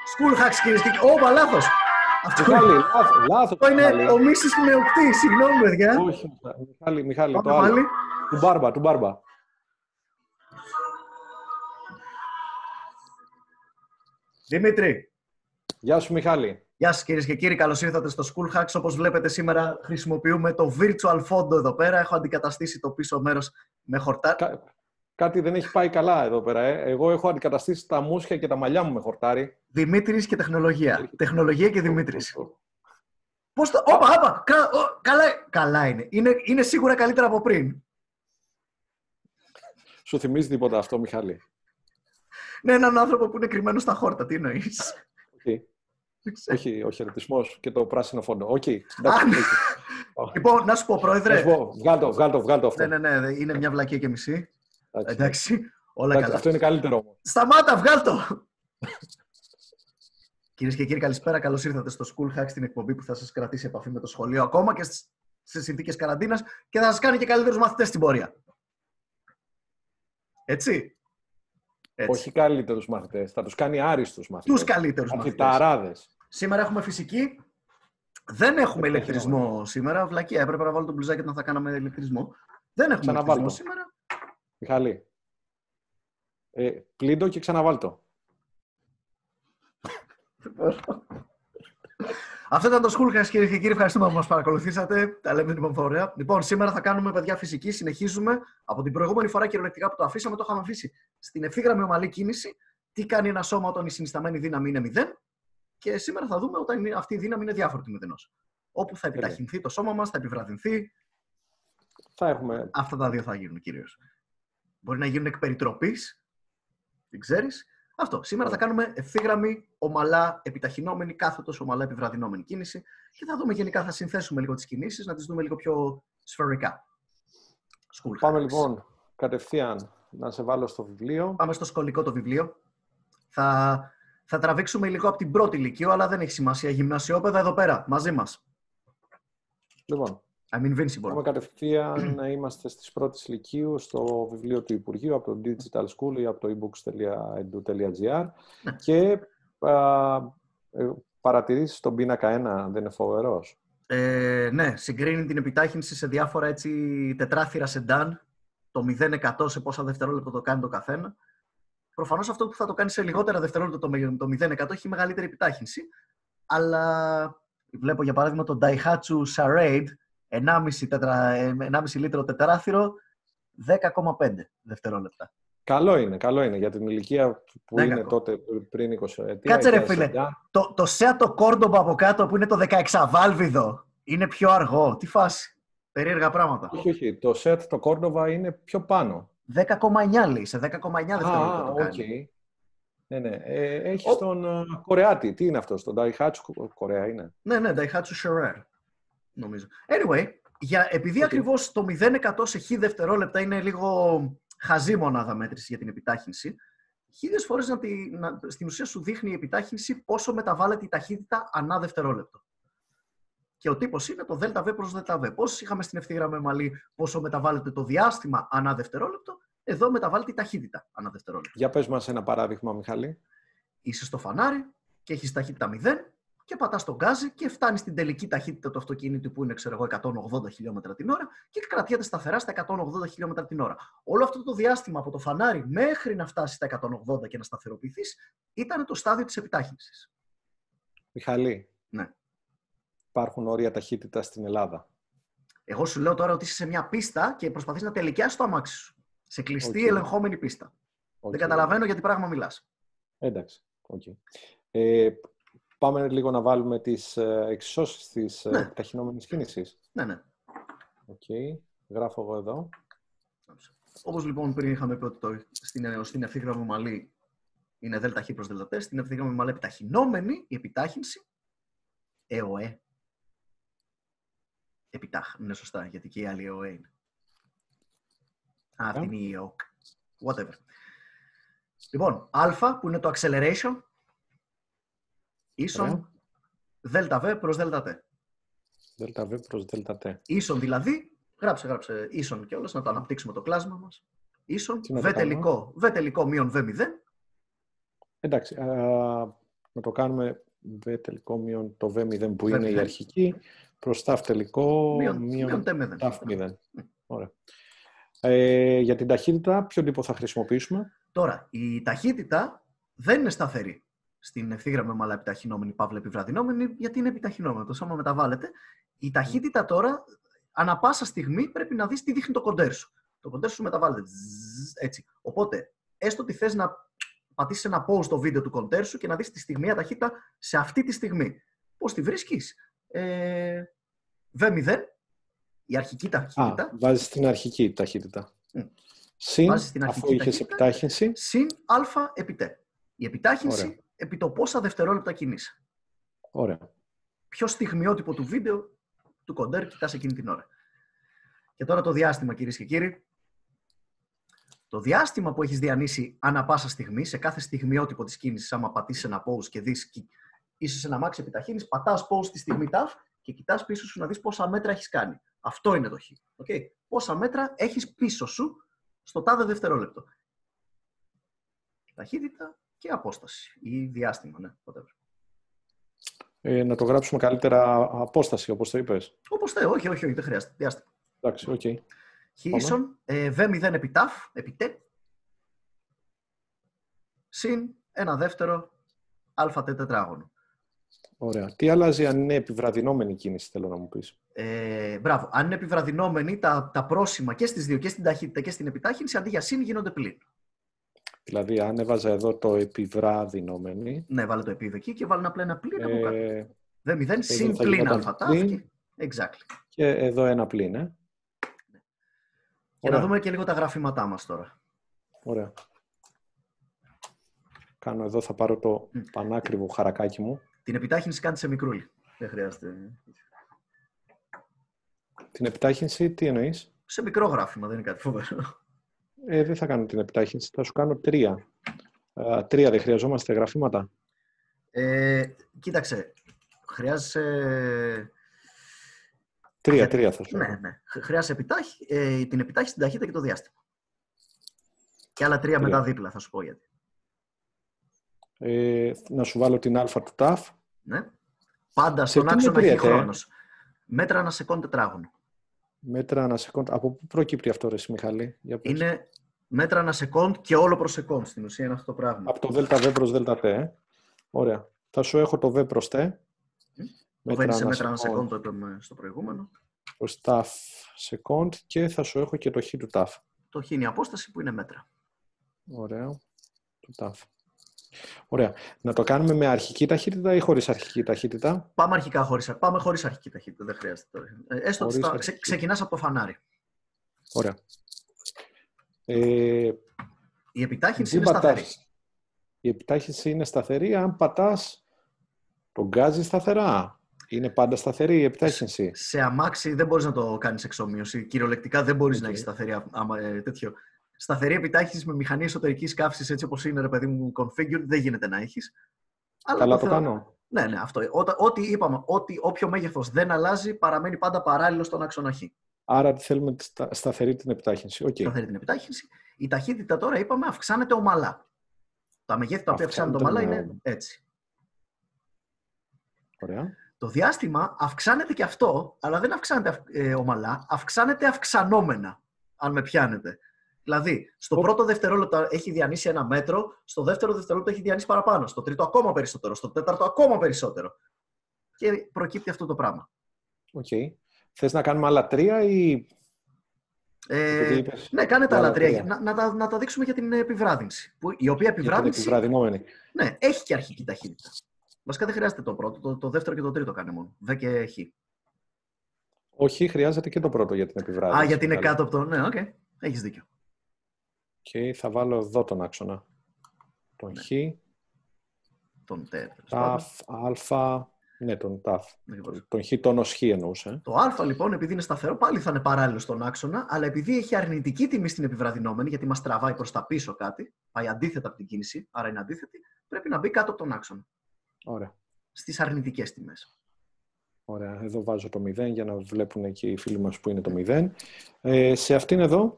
School hacks, κυρίες και κύριοι. Όπα, λάθος. Λάθος. Αυτό είναι ο Μίσης Μεοκτή. Συγγνώμη, παιδιά. Όχι, Μιχάλη, Πάμε το άλλο. πάλι. Του Μπάρμπα. Δημήτρη. Γεια σου, Μιχάλη. Γεια σας, κυρίες και κύριοι. Καλώς ήρθατε στο School Hacks. Όπως βλέπετε, σήμερα χρησιμοποιούμε το Virtual Fondo εδώ πέρα. Έχω αντικαταστήσει το πίσω μέρος με χορτάρι. Κάτι δεν έχει πάει καλά εδώ πέρα. Εγώ έχω αντικαταστήσει τα μουσια και τα μαλλιά μου με χορτάρι. Δημήτρης και τεχνολογία. Τεχνολογία και Δημήτρης. Πώς το... Όπα. Καλά είναι. Είναι σίγουρα καλύτερα από πριν. Σου θυμίζει τίποτα αυτό, Μιχάλη? Ναι, έναν άνθρωπο που είναι κρυμμένο στα χόρτα. Τι εννοείς? Όχι, ο χαιρετισμός και το πράσινο φόντο. Λοιπόν, να σου πω, πρόεδρε. Βγάλ' το αυτό. Ναι, είναι μια βλακία και μισή. Εντάξει, όλα καλά. Αυτό είναι καλύτερο όμως. Σταμάτα, βγάλ' το! Κυρίες και κύριοι, καλησπέρα. Καλώς ήρθατε στο School Hacks, την εκπομπή που θα σας κρατήσει επαφή με το σχολείο ακόμα και στις συνθήκες καραντίνας και θα σας κάνει και καλύτερους μαθητές στην πορεία. Έτσι. Όχι καλύτερους μαθητές, θα τους κάνει άριστους μαθητές. Τους καλύτερους μαθητές. Σήμερα έχουμε φυσική. Δεν έχουμε ηλεκτρισμό σήμερα. Βλακία, έπρεπε να βάλω το μπλουζάκι όταν θα κάναμε ηλεκτρισμό. Δεν έχουμε ηλεκτρισμό σήμερα. Μιχάλη, πλύντο και ξαναβάλτο. Αυτό ήταν το School Hacks, κυρίες και κύριοι. Ευχαριστούμε που μας παρακολουθήσατε. Τα λέμε την φορέα. Λοιπόν, σήμερα θα κάνουμε, παιδιά, φυσική. Συνεχίζουμε από την προηγούμενη φορά κυριολεκτικά που το αφήσαμε. Το είχαμε αφήσει στην ευθύγραμμη ομαλή κίνηση. Τι κάνει ένα σώμα όταν η συνισταμένη δύναμη είναι 0. Και σήμερα θα δούμε όταν αυτή η δύναμη είναι διάφορη του μηδενός. Όπου θα επιταχυνθεί το σώμα μας, θα επιβραδυνθεί. Αυτά τα δύο θα γίνουν κυρίως. Μπορεί να γίνουν εκ περιτροπής. Δεν ξέρεις. Αυτό. Σήμερα θα κάνουμε ευθύγραμμη, ομαλά, επιταχυνόμενη, κάθετος, ομαλά, επιβραδυνόμενη κίνηση. Και θα δούμε γενικά, θα συνθέσουμε λίγο τις κινήσεις, να τις δούμε λίγο πιο σφαιρικά. Πάμε λοιπόν κατευθείαν να σε βάλω στο βιβλίο. Πάμε στο σχολικό το βιβλίο. Θα τραβήξουμε υλικό από την πρώτη ηλικία, αλλά δεν έχει σημασία. Γυμνασιόπαιδα εδώ πέρα, μαζί μας. Λοιπόν, I'm invincible. Πάμε κατευθείαν να είμαστε στις πρώτες ηλικίου στο βιβλίο του Υπουργείου από το Digital School ή από το ebooks.edu.gr και παρατηρήσεις στον πίνακα 1, δεν είναι φοβερός? Ναι, συγκρίνει την επιτάχυνση σε διάφορα έτσι, τετράθυρα σεντάν, το 0% σε πόσα δευτερόλεπτα το κάνει το καθένα. Προφανώς αυτό που θα το κάνει σε λιγότερα δευτερόλεπτα το 0% έχει μεγαλύτερη επιτάχυνση, αλλά βλέπω για παράδειγμα το Daihatsu Charade 1,5 λίτρο τετράθυρο, 10,5 δευτερόλεπτα. Καλό είναι για την ηλικία που είναι τότε πριν 20 ετία. Κάτσε ρε φίλε, το Seat Cordoba από κάτω που είναι το 16βάλβιδο είναι πιο αργό. Τι φάση, περίεργα πράγματα. Όχι, το Seat το Cordoba είναι πιο πάνω. 10,9 λέει, σε 10,9 δευτερόλεπτα το κάνει. Ναι. Έχει τον Κορεάτη. Τι είναι αυτό, τον Daihatsu Κορέα είναι? Ναι, Daihatsu Charade. Νομίζω. Anyway, επειδή ακριβώς το 0% σε χ δευτερόλεπτα είναι λίγο χαζή μονάδα μέτρηση για την επιτάχυνση, χίλιες φορές στην ουσία σου δείχνει η επιτάχυνση πόσο μεταβάλλεται η ταχύτητα ανά δευτερόλεπτο. Και ο τύπος είναι το ΔΒ προς ΔΒ. Πώς είχαμε στην ευθύγραμμη ομαλή πόσο μεταβάλλεται το διάστημα ανά δευτερόλεπτο, εδώ μεταβάλλεται η ταχύτητα ανά δευτερόλεπτο. Για πες μας ένα παράδειγμα, Μιχάλη. Είσαι στο φανάρι και έχεις ταχύτητα 0. Και πατάς τον γκάζι και φτάνει στην τελική ταχύτητα του αυτοκίνητου που είναι, 180 χιλιόμετρα την ώρα και κρατιέται σταθερά στα 180 χιλιόμετρα την ώρα. Όλο αυτό το διάστημα από το φανάρι μέχρι να φτάσει στα 180 και να σταθεροποιηθείς ήταν το στάδιο της επιτάχυνσης. Μιχαλή, ναι. Υπάρχουν όρια ταχύτητα στην Ελλάδα? Εγώ σου λέω τώρα ότι είσαι σε μια πίστα και προσπαθείς να τελικιάσεις το αμάξι σου. Σε κλειστή ελεγχόμενη πίστα. Δεν καταλαβαίνω γιατί πράγμα μιλάς. Εντάξει. Πάμε λίγο να βάλουμε τις εξισώσεις της επιταχυνόμενης κίνησης. Ναι. Γράφω εγώ εδώ. Όπως λοιπόν πριν είχαμε πει ότι στην ευθύγραμμη ομαλή είναι ΔΧ προς ΔΤ, στην ευθύγραμμη ομαλή επιταχυνόμενη η επιτάχυνση ΕΟΕ. Είναι σωστά, γιατί και η άλλη ΕΟΕ είναι. Αυτή είναι η ΕΟΚ. Whatever. Λοιπόν, α που είναι το acceleration, ίσον ΔΒ προς ΔΤ. ΔΒ προς ΔΤ. Ίσον δηλαδή, γράψε ίσον και όλες, να το αναπτύξουμε το κλάσμα μας. Ίσον, β τελικό μείον β0. Εντάξει, να το κάνουμε V τελικό μείον το V0 που είναι η αρχική, προς ταφ τελικό μείον ταφ 0. Ωραία. Για την ταχύτητα, ποιο τύπο θα χρησιμοποιήσουμε? Τώρα, η ταχύτητα δεν είναι σταθερή στην ευθύγραμμη ομαλά επιταχυνόμενη, παύλα επιβραδυνόμενη, γιατί είναι επιταχυνόμενο. Το σώμα μεταβάλλεται. Η ταχύτητα τώρα, ανά πάσα στιγμή, πρέπει να δεις τι δείχνει το κοντέρ σου. Το κοντέρ σου μεταβάλλεται. Έτσι. Οπότε, έστω ότι θες να πατήσεις ένα pause στο βίντεο του κοντέρ σου και να δεις τη στιγμιαία ταχύτητα σε αυτή τη στιγμή. Πώς τη βρίσκεις? V0, η αρχική ταχύτητα. Βάζεις την αρχική ταχύτητα. Συν, αφού είχες επιτάχυνση. Συν α επί τ. Η επιτάχυνση επί το πόσα δευτερόλεπτα κινείσαι. Ωραία. Ποιο στιγμιότυπο του βίντεο του κοντέρ κοιτάς εκείνη την ώρα. Και τώρα το διάστημα, κυρίες και κύριοι. Το διάστημα που έχεις διανύσει ανά πάσα στιγμή, σε κάθε στιγμιότυπο της κίνησης, άμα πατήσεις ένα pause και δεις, είσαι σε ένα μάξι επιταχύνεις, πατάς pause τη στιγμή ταφ και κοιτάς πίσω σου να δεις πόσα μέτρα έχεις κάνει. Αυτό είναι το χ. Okay. Πόσα μέτρα έχεις πίσω σου στο τάδε δευτερόλεπτο. Ταχύτητα και απόσταση ή διάστημα, ναι, whatever. Να το γράψουμε καλύτερα απόσταση, όπως το είπες. Όπως θέλει, όχι, δεν χρειάζεται. Διάστημα. Εντάξει, οκ. Χ-ίσον, V0 επί ταφ, επί τ, συν ένα δεύτερο α τετράγωνο. Ωραία. Τι αλλάζει αν είναι επιβραδυνόμενη κίνηση, θέλω να μου πεις. Μπράβο. Αν είναι επιβραδυνόμενη, τα πρόσημα και στις δύο, και στην ταχύτητα και στην επιτάχυνση, αντί για συν γίνονται πλην. Δηλαδή, αν έβαζα εδώ το επιβραδυνόμενη. Ναι, βάλε το επί εκεί και βάλε ένα πλην από κάτω. V0 συν πλην α ταφ. Exactly. Και εδώ ένα πλην, Και να δούμε και λίγο τα γραφήματά μας τώρα. Ωραία. Κάνω εδώ, θα πάρω το πανάκριβο χαρακάκι μου. Την επιτάχυνση κάντε σε μικρούλι. Δεν χρειάζεται. Την επιτάχυνση, τι εννοείς? Σε μικρό γράφημα, δεν είναι κάτι φοβερό. Δεν θα κάνω την επιτάχυνση, θα σου κάνω 3. 3 δεν χρειαζόμαστε γραφήματα. Κοίταξε, χρειάζεσαι... 3 θα σου. Ναι. Χρειάζεσαι την επιτάχυνση, την ταχύτητα και το διάστημα. Και άλλα 3 μετά δίπλα, θα σου πω γιατί. Να σου βάλω την α του ταφ. Ναι. Πάντα στον άξονα έχει χρόνος. Μέτρα ανά σεκόντ τετράγωνο. Μέτρα ανά σεκόντ. Από πού προκύπτει αυτό, ρε Μιχάλη? Είναι μέτρα ανά σεκόντ και όλο προς σεκόντ. Στην ουσία είναι αυτό το πράγμα. Από το ΔΒ προς ΔΤ. Ωραία. Θα σου έχω το Β προς Τ. Μέτρα ανά σεκόντ, το είπαμε στο προηγούμενο. Προς ταφ σεκόντ και θα σου έχω και το χ του ταφ. Το χ είναι η απόσταση που είναι μέτρα. Ωραία. Του ταφ. Ωραία. Να το κάνουμε με αρχική ταχύτητα ή χωρίς αρχική ταχύτητα? Πάμε χωρίς αρχική ταχύτητα. Δεν χρειάζεται τώρα. Έστω ότι ξεκινάς από το φανάρι. Ωραία. Η επιτάχυνση είναι σταθερή. Η επιτάχυνση είναι σταθερή. Αν πατάς, τον γκάζι σταθερά. Είναι πάντα σταθερή η επιτάχυνση. Σε αμάξι δεν μπορείς να το κάνεις εξομοίωση. Κυριολεκτικά δεν μπορείς να έχεις σταθερή επιτάχυνση με μηχανή εσωτερικής καύσης, έτσι όπως είναι, ρε παιδί μου, configured, δεν γίνεται να έχεις. Καλά το κάνω. Ναι, αυτό. Ό,τι είπαμε, όποιο μέγεθος δεν αλλάζει, παραμένει πάντα παράλληλο στον άξονα χ. Άρα θέλουμε σταθερή την επιτάχυνση. Okay. Σταθερή την επιτάχυνση. Η ταχύτητα τώρα, είπαμε, αυξάνεται ομαλά. Τα μεγέθη τα οποία αυξάνονται ομαλά είναι έτσι. Ωραία. Το διάστημα αυξάνεται και αυτό, αλλά δεν αυξάνεται ομαλά, αυξάνεται αυξανόμενα, αν με πιάνετε. Δηλαδή, στο πρώτο δευτερόλεπτο έχει διανύσει 1 μέτρο, στο δεύτερο δευτερόλεπτο έχει διανύσει παραπάνω, στο τρίτο ακόμα περισσότερο, στο τέταρτο ακόμα περισσότερο. Και προκύπτει αυτό το πράγμα. Οκ. Θες να κάνουμε άλλα 3 ή... Ναι, κάνε τα άλλα 3. Να τα δείξουμε για την επιβράδυνση. Η οποία επιβράδυνση... επιβραδυνόμενη. Ναι, έχει και αρχική ταχύτητα. Βασικά δεν χρειάζεται το πρώτο, το δεύτερο και το τρίτο κάνε μόνο. Δε και χ. Όχι, χρειάζεται και το πρώτο για την επιβράδυνση. Γιατί είναι κάτω από το... Ναι, οκ. Έχεις δίκιο. Θα βάλω εδώ τον άξονα. Τον χ. Τον τ. Ταφ, α. Ναι, τον ταφ. Τον χ, τον ως χ εννοούσε. Το α λοιπόν, επειδή είναι σταθερό, πάλι θα είναι παράλληλο στον άξονα, αλλά επειδή έχει αρνητική τιμή στην επιβραδυνόμενη, γιατί μας τραβάει προς τα πίσω κάτι, πάει αντίθετα από την κίνηση, άρα είναι αντίθετη, πρέπει να μπει κάτω από τον άξονα. Ωραία. Στις αρνητικές τιμές. Ωραία. Εδώ βάζω το 0 για να βλέπουν και οι φίλοι μας που είναι το 0. Σε αυτήν εδώ.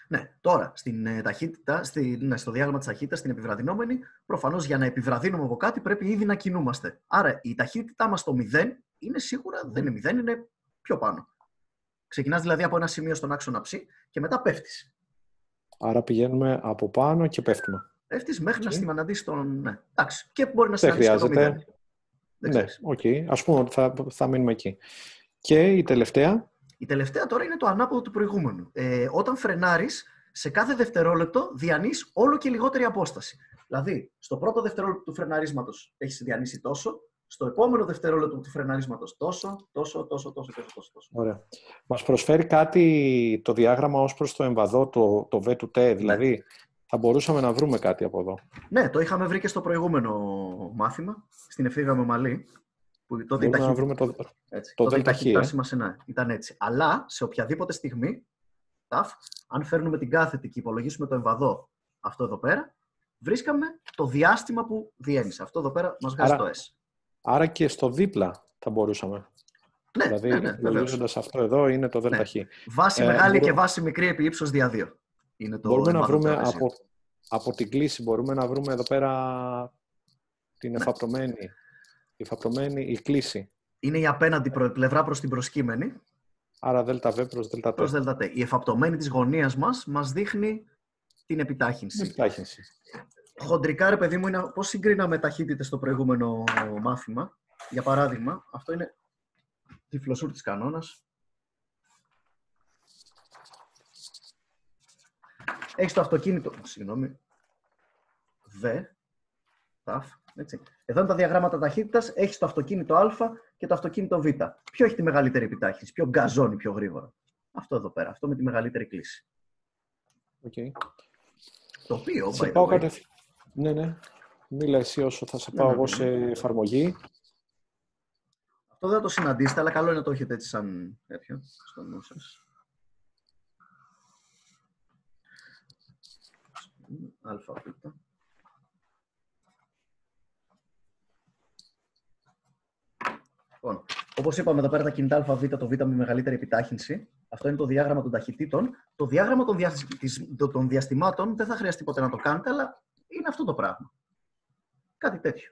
Ναι, τώρα στην ταχύτητα, στο διάγραμμα της ταχύτητας, στην επιβραδυνόμενη, προφανώς για να επιβραδύνουμε από κάτι πρέπει ήδη να κινούμαστε. Άρα η ταχύτητά μας στο 0 είναι σίγουρα, δεν είναι 0, είναι πιο πάνω. Ξεκινάς δηλαδή από ένα σημείο στον άξονα ψ και μετά πέφτεις. Άρα πηγαίνουμε από πάνω και πέφτουμε. Πέφτεις μέχρι να συναντήσεις τον. Ναι. Εντάξει. Και μπορεί να συναντήσεις και το 0. Ναι, οκ. Ας πούμε ότι θα μείνουμε εκεί. Και η τελευταία. Η τελευταία τώρα είναι το ανάποδο του προηγούμενου. Όταν φρενάρεις, σε κάθε δευτερόλεπτο διανύεις όλο και λιγότερη απόσταση. Δηλαδή, στο πρώτο δευτερόλεπτο του φρεναρίσματος έχεις διανύσει τόσο, στο επόμενο δευτερόλεπτο του φρεναρίσματος τόσο. Ωραία. Μας προσφέρει κάτι το διάγραμμα ως προς το εμβαδό, το V του T, δηλαδή. Ναι. Θα μπορούσαμε να βρούμε κάτι από εδώ. Ναι, το είχαμε βρει και στο προηγούμενο μάθημα, στην ευθύγραμμα με Ομαλή. Που τότε η ταχύτητά μας ήταν έτσι. Αλλά σε οποιαδήποτε στιγμή, αν φέρνουμε την κάθετη και υπολογίσουμε το εμβαδό αυτό εδώ πέρα, βρίσκαμε το διάστημα που διένυσε. Αυτό εδώ πέρα μας βγάζει το S. Άρα και στο δίπλα θα μπορούσαμε. Ναι, δηλαδή, υπολογίζοντας αυτό εδώ είναι το ΔΧ. Ναι. Βάση μεγάλη και βάση μικρή επί ύψος δια 2. Μπορούμε να βρούμε από την κλίση, μπορούμε να βρούμε εδώ πέρα την εφαπτωμένη, η κλίση. Είναι η απέναντι πλευρά προς την προσκύμενη. Άρα ΔΒ προς ΔΤ. Προς ΔΤ. Η εφαπτωμένη της γωνίας μας δείχνει την επιτάχυνση. Χοντρικά, ρε παιδί μου, είναι πώς συγκρίναμε ταχύτητες στο προηγούμενο μάθημα. Για παράδειγμα, αυτό είναι τυφλοσούρ της κανόνας. Έχεις το αυτοκίνητο, έτσι. Εδώ είναι τα διαγράμματα ταχύτητας, έχεις το αυτοκίνητο Α και το αυτοκίνητο Β. Ποιο έχει τη μεγαλύτερη επιτάχυνση, ποιο γκαζώνει πιο γρήγορα. Αυτό εδώ πέρα, αυτό με τη μεγαλύτερη κλίση. Okay. Το οποίο, σε πάω Ναι. Μίλα εσύ όσο θα σε πάω εγώ σε εφαρμογή. Αυτό δεν θα το συναντήσετε, αλλά καλό είναι να το έχετε έτσι σαν τέτοιο στο νου σας. Αλφαβήτα. Λοιπόν, όπως είπαμε εδώ πέρα τα κινητά ΑΒ, το Β με μεγαλύτερη επιτάχυνση. Αυτό είναι το διάγραμμα των ταχυτήτων. Το διάγραμμα των διαστημάτων δεν θα χρειαστεί ποτέ να το κάνετε, αλλά είναι αυτό το πράγμα. Κάτι τέτοιο.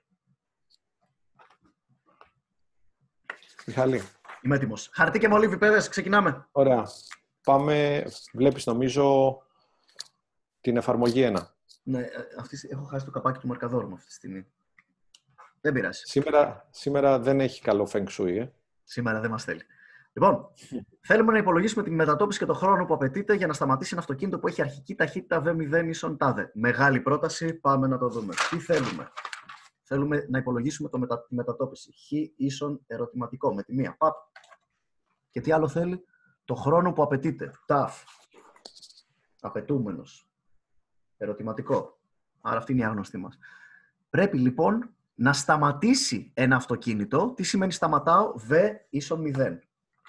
Μιχάλη. Είμαι έτοιμος. Χαρτί και μολύβι, παιδες, ξεκινάμε. Ωραία. Πάμε, βλέπεις νομίζω την εφαρμογή 1. Ναι, έχω χάσει το καπάκι του μαρκαδόρου μου αυτή τη στιγμή. Δεν πειράζει. Σήμερα δεν έχει καλό feng shui, Σήμερα δεν μας θέλει. Λοιπόν, θέλουμε να υπολογίσουμε τη μετατόπιση και το χρόνο που απαιτείται για να σταματήσει ένα αυτοκίνητο που έχει αρχική ταχύτητα V0 ίσον τάδε. Μεγάλη πρόταση, πάμε να το δούμε. Τι θέλουμε. Θέλουμε να υπολογίσουμε τη μετατόπιση. Χ ίσον ερωτηματικό, με τη μία. Παπ. Και τι άλλο θέλει. Το χρόνο που απαιτείται. Ταφ. Απαιτούμενος. Ερωτηματικό. Άρα αυτή είναι η άγνωστη μας. Πρέπει λοιπόν να σταματήσει ένα αυτοκίνητο. Τι σημαίνει σταματάω? V ίσον 0.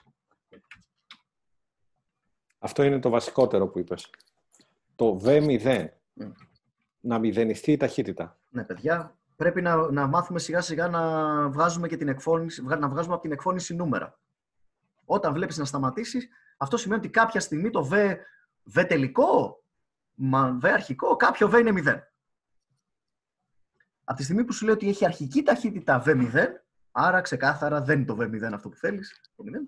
Αυτό είναι το βασικότερο που είπες. Το V0. Να μηδενιστεί η ταχύτητα. Ναι, παιδιά. Πρέπει να μάθουμε σιγά σιγά να βγάζουμε, και την εκφώνηση, να βγάζουμε από την εκφώνηση νούμερα. Όταν βλέπεις να σταματήσεις, αυτό σημαίνει ότι κάποια στιγμή το V τελικό, V αρχικό, κάποιο V είναι 0. Από τη στιγμή που σου λέει ότι έχει αρχική ταχύτητα V0, άρα ξεκάθαρα δεν είναι το V0 αυτό που θέλεις. Το 0.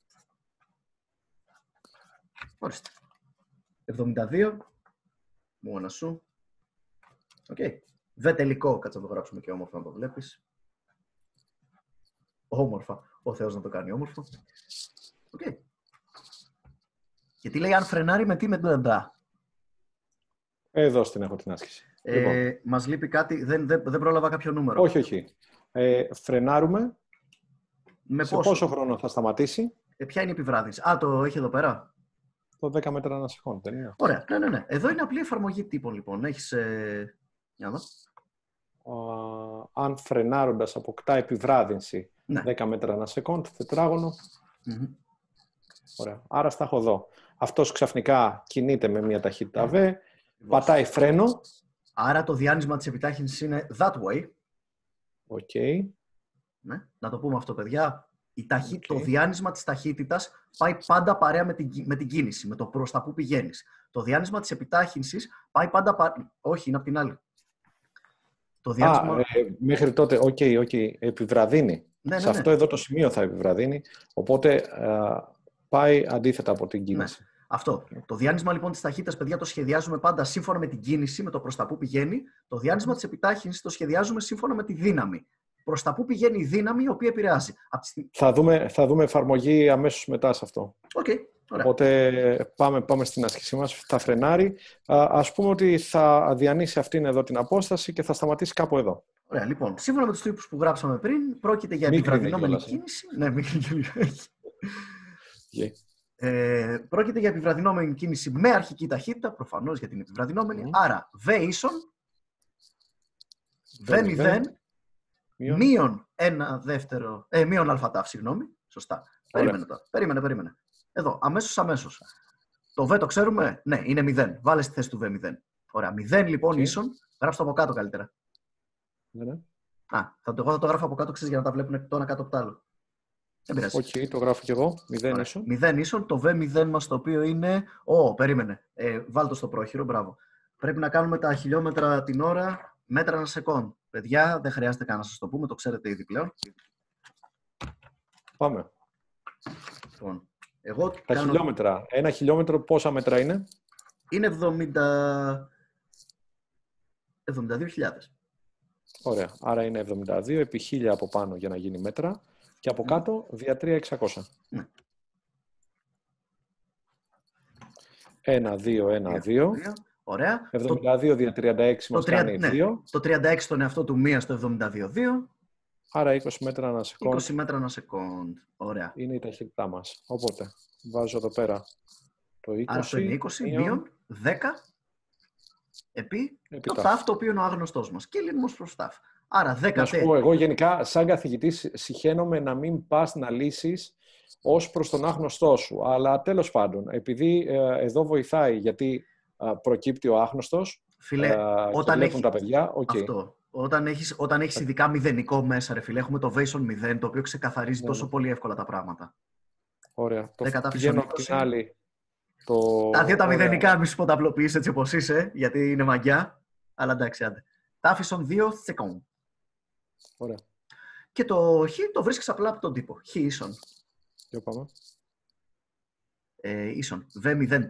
Ορίστε. 72. Μόνα σου. Οκ. V τελικό. Κάτσε να το γράψουμε και όμορφα να το βλέπεις. Όμορφα. Ο Θεός να το κάνει όμορφο. Οκ. Και τι λέει αν φρενάρει με τι, με το εντά. Εδώ στην έχω την άσκηση. Λοιπόν. Μας λείπει κάτι. Δεν πρόλαβα κάποιο νούμερο. Όχι. Φρενάρουμε. Σε πόσο χρόνο θα σταματήσει. Ποια είναι η επιβράδυνση. Το έχει εδώ πέρα. Το 10 μέτρα ανά σεκόντ, δεν είναι? Ωραία. Ναι. Εδώ είναι απλή εφαρμογή τύπων, λοιπόν. Έχεις... Για να δω. Αν φρενάροντας αποκτά επιβράδυνση 10 μέτρα ανά σεκόντ, τετράγωνο. Ωραία. Άρα στα έχω εδώ. Αυτός ξαφνικά κινείται με μια ταχύτητα V, πατάει φρένο. Άρα το διάνυσμα της επιτάχυνσης είναι that way. Οκ. Ναι. Να το πούμε αυτό, παιδιά. Το διάνυσμα της ταχύτητας πάει πάντα παρέα με την κίνηση, με το προς τα που πηγαίνεις. Το διάνυσμα της επιτάχυνσης πάει πάντα... Όχι, είναι απ' την άλλη. Το διάνυσμα... μέχρι τότε, οκ, επιβραδύνει. Ναι. Σε αυτό εδώ το σημείο θα επιβραδύνει, οπότε πάει αντίθετα από την κίνηση. Ναι. Αυτό. Το διάνυσμα λοιπόν της ταχύτητας, παιδιά, το σχεδιάζουμε πάντα σύμφωνα με την κίνηση, με το προς τα που πηγαίνει. Το διάνυσμα της επιτάχυνσης το σχεδιάζουμε σύμφωνα με τη δύναμη. Προς τα που πηγαίνει η δύναμη, η οποία επηρεάζει. Θα δούμε εφαρμογή αμέσως μετά σε αυτό. Okay, ωραία. Οπότε πάμε στην άσκησή μας. Θα φρενάρει. Ας πούμε ότι θα διανύσει αυτήν εδώ την απόσταση και θα σταματήσει κάπου εδώ. Ωραία, λοιπόν. Σύμφωνα με τους τύπους που γράψαμε πριν, πρόκειται για επιβραδυνόμενη κίνηση. Ναι, πρόκειται για επιβραδυνόμενη κίνηση με αρχική ταχύτητα, προφανώς για την επιβραδυνόμενη. Άρα, V ίσον V0 μείον ένα δεύτερο, μείον αλφατάφ, συγγνώμη. Σωστά. Περίμενε. Εδώ, αμέσως. Το V το ξέρουμε, ναι, είναι 0. Βάλε στη θέση του V0. Ωραία, 0 λοιπόν ίσον, γράψτε το από κάτω καλύτερα. Ναι. Εγώ θα το γράφω από κάτω, ξέρεις, για να τα βλέπουν το ένα κάτω από το άλλο. Δεν πειράζει. Το γράφω κι εγώ. 0 ίσον. 0 ίσον, το V0 μας το οποίο είναι... περίμενε. Βάλ' το στο πρόχειρο, μπράβο. Πρέπει να κάνουμε τα χιλιόμετρα την ώρα, μέτρα ένα σεκόντ. Παιδιά, δεν χρειάζεται καν να σας το πούμε, το ξέρετε ήδη πλέον. Πάμε. Λοιπόν, χιλιόμετρα. Ένα χιλιόμετρο πόσα μέτρα είναι? Είναι 72.000. Ωραία. Άρα είναι 72 επί 1000 από πάνω για να γίνει μέτρα και από κάτω δια 3600. Ναι. 1, 2, 1, 2. Ωραία. 72 δια 36 μας κάνει 2. Το 36 τον εαυτό του 1 στο 72, 2. Άρα 20 μέτρα ανά σεκόντ. 20 μέτρα ανά σεκόντ. Ωραία. Είναι η ταχύτητά μας. Οπότε βάζω εδώ πέρα το 20. Άρα αυτό είναι 20 μείον 10 επί το τάφ, το οποίο είναι ο άγνωστός μας. Και λύνουμε προς τάφ. Άρα 10. Να σου πω, εγώ γενικά σαν καθηγητής συχαίνομαι να μην πας να λύσεις ως προς τον άγνωστό σου. Αλλά τέλος πάντων, επειδή εδώ βοηθάει, γιατί προκύπτει ο άγνωστος, φίλε, όταν βλέπουν τα παιδιά, αυτό. Όταν έχεις ειδικά μηδενικό μέσα, ρε φίλε, έχουμε το Vason 0, το οποίο ξεκαθαρίζει τόσο πολύ εύκολα τα πράγματα. Ωραία. Το πηγαίνω από την άλλη. Τα δύο τα μηδενικά, μη σου πω τα απλοποιείς έτσι όπως είσαι, γιατί είναι μαγιά. Αλλά εντάξει, άντε. Τα άφησον 2 second. Ωραία. Και το χ το βρίσκεις απλά από τον τύπο. Χ ίσον. Για πάμε. Ίσον V0T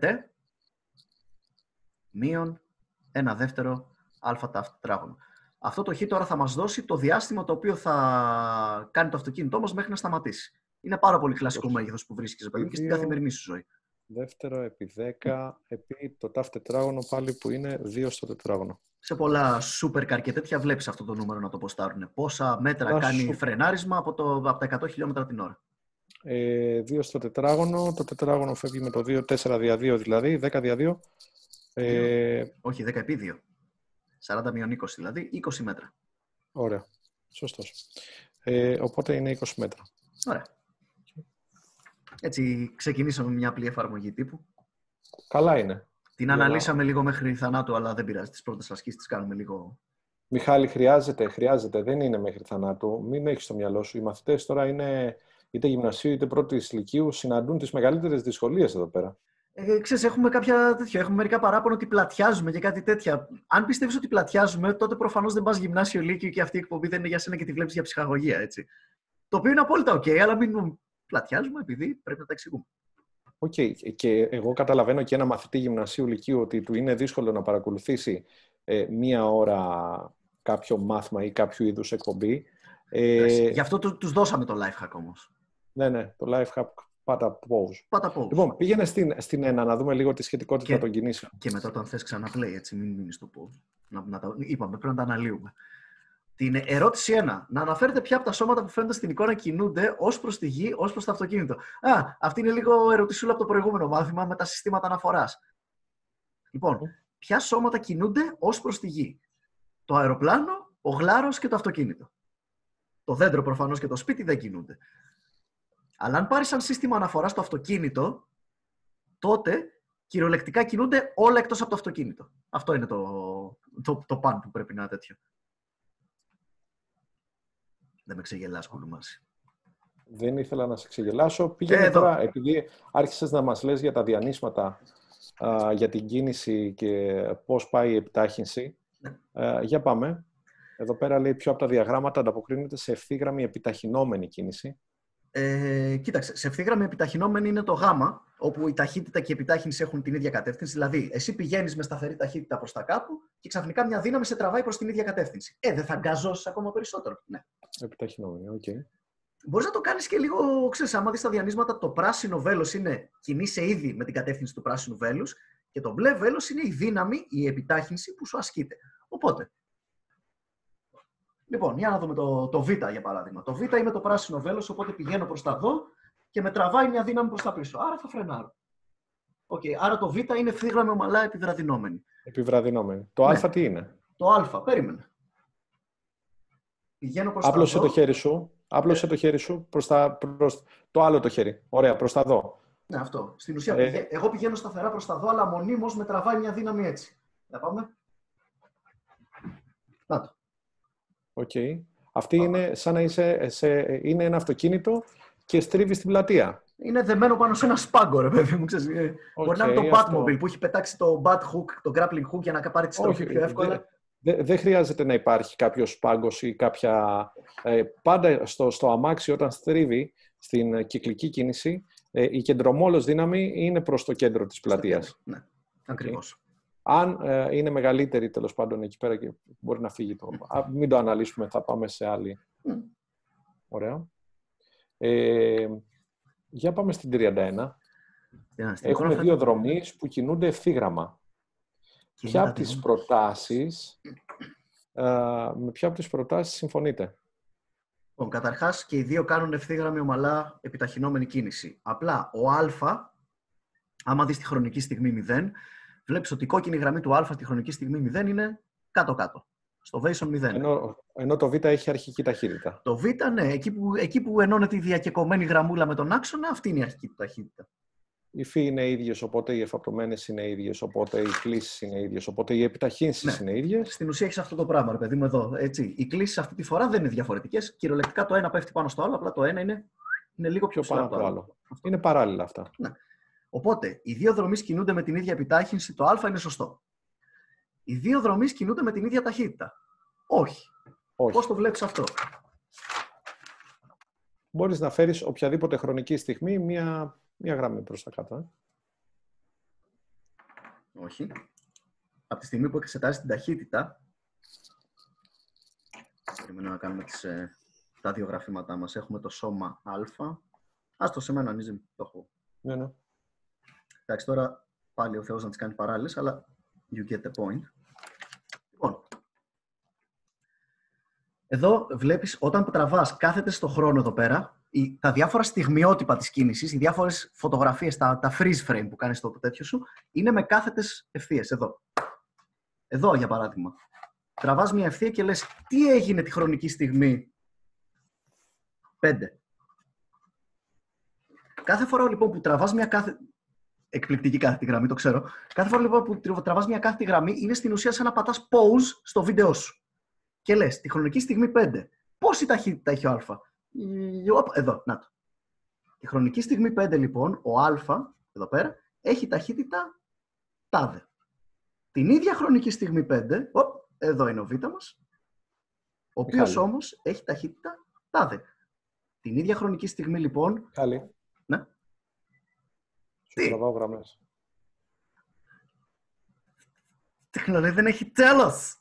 μείον ένα δεύτερο α τάφ τετράγωνο. Αυτό το χ τώρα θα μας δώσει το διάστημα το οποίο θα κάνει το αυτοκίνητό μας μέχρι να σταματήσει. Είναι πάρα πολύ κλασικό μέγεθος που βρίσκεις και στην καθημερινή σου ζωή. Δεύτερο επί 10 επί το τάφ τετράγωνο πάλι που είναι 2 στο τετράγωνο. Σε πολλά σούπερ καρ και τέτοια βλέπεις αυτό το νούμερο να το ποστάρουν. Πόσα μέτρα κάνει φρενάρισμα από τα 100 χιλιόμετρα την ώρα. 2 στο τετράγωνο. Το τετράγωνο φεύγει με το 2, 4 δια 2 δηλαδή, 10 δια 2. Όχι, 10 επί 2. 40 μείον 20 δηλαδή, 20 μέτρα. Ωραία. Σωστός. Οπότε είναι 20 μέτρα. Ωραία. Έτσι ξεκινήσαμε μια απλή εφαρμογή τύπου. Καλά είναι. Την αναλύσαμε λίγο μέχρι θανάτου, αλλά δεν πειράζει. Τις πρώτες ασκήσεις τις κάνουμε λίγο. Μιχάλη, χρειάζεται. Δεν είναι μέχρι θανάτου. Μην έχεις στο μυαλό σου. Οι μαθητές τώρα είναι είτε γυμνασίου είτε πρώτης λυκείου, συναντούν τις μεγαλύτερες δυσκολίες εδώ πέρα. Ξέρεις, έχουμε κάποια τέτοια. Έχουμε μερικά παράπονα ότι πλατιάζουμε και κάτι τέτοια. Αν πιστεύεις ότι πλατιάζουμε, τότε προφανώς δεν πας γυμνάσιο, λύκειο και αυτή η εκπομπή δεν είναι για σένα και τη βλέπεις για ψυχαγωγία, έτσι. Το οποίο είναι απόλυτα OK, αλλά μην πλατιάζουμε επειδή πρέπει να τα εξηγούμε. Οκ. Και εγώ καταλαβαίνω και ένα μαθητή γυμνασίου λυκείου ότι του είναι δύσκολο να παρακολουθήσει μία ώρα κάποιο μάθημα ή κάποιο είδους εκπομπή. Γι' αυτό τους δώσαμε το life hack όμως. Ναι, το life hack πάτα pause. Λοιπόν, πήγαινε στην ένα να δούμε λίγο τη σχετικότητα των κινήσεων. Και μετά το αν θες ξαναπλέει, έτσι μην μείνει στο pause. Είπαμε, πρέπει να τα αναλύουμε. Την ερώτηση 1. Να αναφέρετε ποια από τα σώματα που φαίνονται στην εικόνα κινούνται ως προς τη γη, ως προς το αυτοκίνητο. Αυτή είναι λίγο ερωτησούλα από το προηγούμενο μάθημα με τα συστήματα αναφοράς. Λοιπόν, ποια σώματα κινούνται ως προς τη γη? Το αεροπλάνο, ο γλάρος και το αυτοκίνητο. Το δέντρο προφανώς και το σπίτι δεν κινούνται. Αλλά αν πάρεις σαν σύστημα αναφοράς το αυτοκίνητο, τότε κυριολεκτικά κινούνται όλα εκτός από το αυτοκίνητο. Αυτό είναι το παν που πρέπει να είναι τέτοιο. Δεν με ξεγελάς, Κουλουμάση. Δεν ήθελα να σε ξεγελάσω. Πήγαινε τώρα, επειδή άρχισες να μας λες για τα διανύσματα για την κίνηση και πώς πάει η επιτάχυνση. Για πάμε. Εδώ πέρα λέει ποιο από τα διαγράμματα ανταποκρίνεται σε ευθύγραμμη επιταχυνόμενη κίνηση. Κοίταξε, σε ευθύγραμμη επιταχυνόμενη είναι το Γ, όπου η ταχύτητα και η επιτάχυνση έχουν την ίδια κατεύθυνση. Δηλαδή, εσύ πηγαίνεις με σταθερή ταχύτητα προς τα κάπου και ξαφνικά μια δύναμη σε τραβάει προς την ίδια κατεύθυνση. Δεν θα γκαζώσεις ακόμα περισσότερο. Ναι. Επιταχυνόμενη, οκ. Μπορείς να το κάνεις και λίγο, ξέρεις, άμα δεις τα διανύσματα, το πράσινο βέλος είναι κινείσαι ήδη με την κατεύθυνση του πράσινου βέλους και το μπλε βέλος είναι η δύναμη, η επιτάχυνση που σου ασκείται. Οπότε, λοιπόν, για να δούμε το Β για παράδειγμα. Το Β είναι το πράσινο βέλος, οπότε πηγαίνω προς τα δω και με τραβάει μια δύναμη προς τα πίσω. Άρα θα φρενάρω. Άρα το Β είναι ευθύγραμμη ομαλά επιβραδυνόμενη. Επιβραδυνόμενη. Το Α τι είναι? Το Α, περίμενε. Πηγαίνω προς Άπλωσε τα δω. το χέρι σου. Άπλωσε το χέρι σου προς το άλλο το χέρι. Ωραία, προς τα δω. Ναι, αυτό. Στην ουσία, εγώ πηγαίνω σταθερά προς τα δω, αλλά μονίμως με τραβάει μια δύναμη έτσι. Για πάμε. Να το. Αυτή είναι σαν να είναι ένα αυτοκίνητο και στρίβει στην πλατεία. Είναι δεμένο πάνω σε ένα σπάγκο, ρε παιδί μου. Μπορεί να είναι το Batmobile που έχει πετάξει το Bat Hook, το grappling hook για να πάρει τη στροφή πιο εύκολα. Δεν χρειάζεται να υπάρχει κάποιος σπάγκος ή κάποια... πάντα στο αμάξι όταν στρίβει στην κυκλική κίνηση, η κεντρομόλος δύναμη είναι προς το κέντρο της πλατείας. Ναι, ακριβώς. Αν είναι μεγαλύτερη, τέλος πάντων, εκεί πέρα και μπορεί να φύγει το... Μην το αναλύσουμε, θα πάμε σε άλλη. Ωραία. Για πάμε στην 31. Έχουμε δύο δρομείς που κινούνται ευθύγραμμα. Με ποια από τις προτάσεις συμφωνείτε? Καταρχάς και οι δύο κάνουν ευθύγραμμη ομαλά επιταχυνόμενη κίνηση. Απλά ο Α, άμα δεις τη χρονική στιγμή 0, βλέπεις ότι η κόκκινη γραμμή του Α τη χρονική στιγμή 0 είναι κάτω-κάτω. Στο Vation 0. Ενώ το Β έχει αρχική ταχύτητα. Το Β, ναι. Εκεί που ενώνεται η διακεκομένη γραμμούλα με τον άξονα, αυτή είναι η αρχική του ταχύτητα. Οι φύοι είναι ίδιες, οπότε οι εφαπτωμένες είναι ίδιες, οπότε οι κλίσεις είναι ίδιες, οπότε οι επιταχύνσεις είναι ίδιες. Στην ουσία έχεις αυτό το πράγμα, ρε παιδί μου, εδώ. Έτσι. Οι κλίσεις αυτή τη φορά δεν είναι διαφορετικές. Κυριολεκτικά το ένα πέφτει πάνω στο άλλο, απλά το ένα είναι λίγο πιο πάνω από το άλλο. Είναι παράλληλα αυτά. Ναι. Οπότε, οι δύο δρομείς κινούνται με την ίδια επιτάχυνση, το Α είναι σωστό. Οι δύο δρομείς κινούνται με την ίδια ταχύτητα. Όχι. Πώς το βλέπεις αυτό? Μπορείς να φέρεις οποιαδήποτε χρονική στιγμή μία γραμμή προς τα κάτω. Όχι. Από τη στιγμή που εξετάζεις την ταχύτητα, περιμένω να κάνουμε τα δύο γραφήματά μας. Έχουμε το σώμα Α. Άστο σε μένα, αν το έχω. Ναι. Εντάξει, τώρα πάλι ο Θεός να τις κάνει παράλληλες, αλλά you get the point. Λοιπόν, εδώ βλέπεις όταν τραβάς, κάθεται στο χρόνο εδώ πέρα, τα διάφορα στιγμιότυπα της κίνησης, οι διάφορες φωτογραφίες, τα freeze frame που κάνεις στο τέτοιο σου, είναι με κάθετες ευθείες. Εδώ. Εδώ, για παράδειγμα. Τραβάς μια ευθεία και λες, τι έγινε τη χρονική στιγμή 5. Κάθε φορά λοιπόν που τραβάς μια εκπληκτική κάθετη γραμμή, το ξέρω. Κάθε φορά λοιπόν που τραβάς μια κάθετη γραμμή, είναι στην ουσία σαν να πατάς pause στο βίντεο σου. Και λες, τη χρονική στιγμή 5. Πόση ταχύτητα έχει ο Α? Εδώ, να το. Τη χρονική στιγμή 5, λοιπόν, ο Α, εδώ πέρα, έχει ταχύτητα τάδε. Την ίδια χρονική στιγμή 5, εδώ είναι ο Β μας, ο οποίος όμως έχει ταχύτητα τάδε. Την ίδια χρονική στιγμή, λοιπόν... Καλή. Ναι. Σου τραβάω γραμμές. Τεχνολογία δεν έχει τέλος.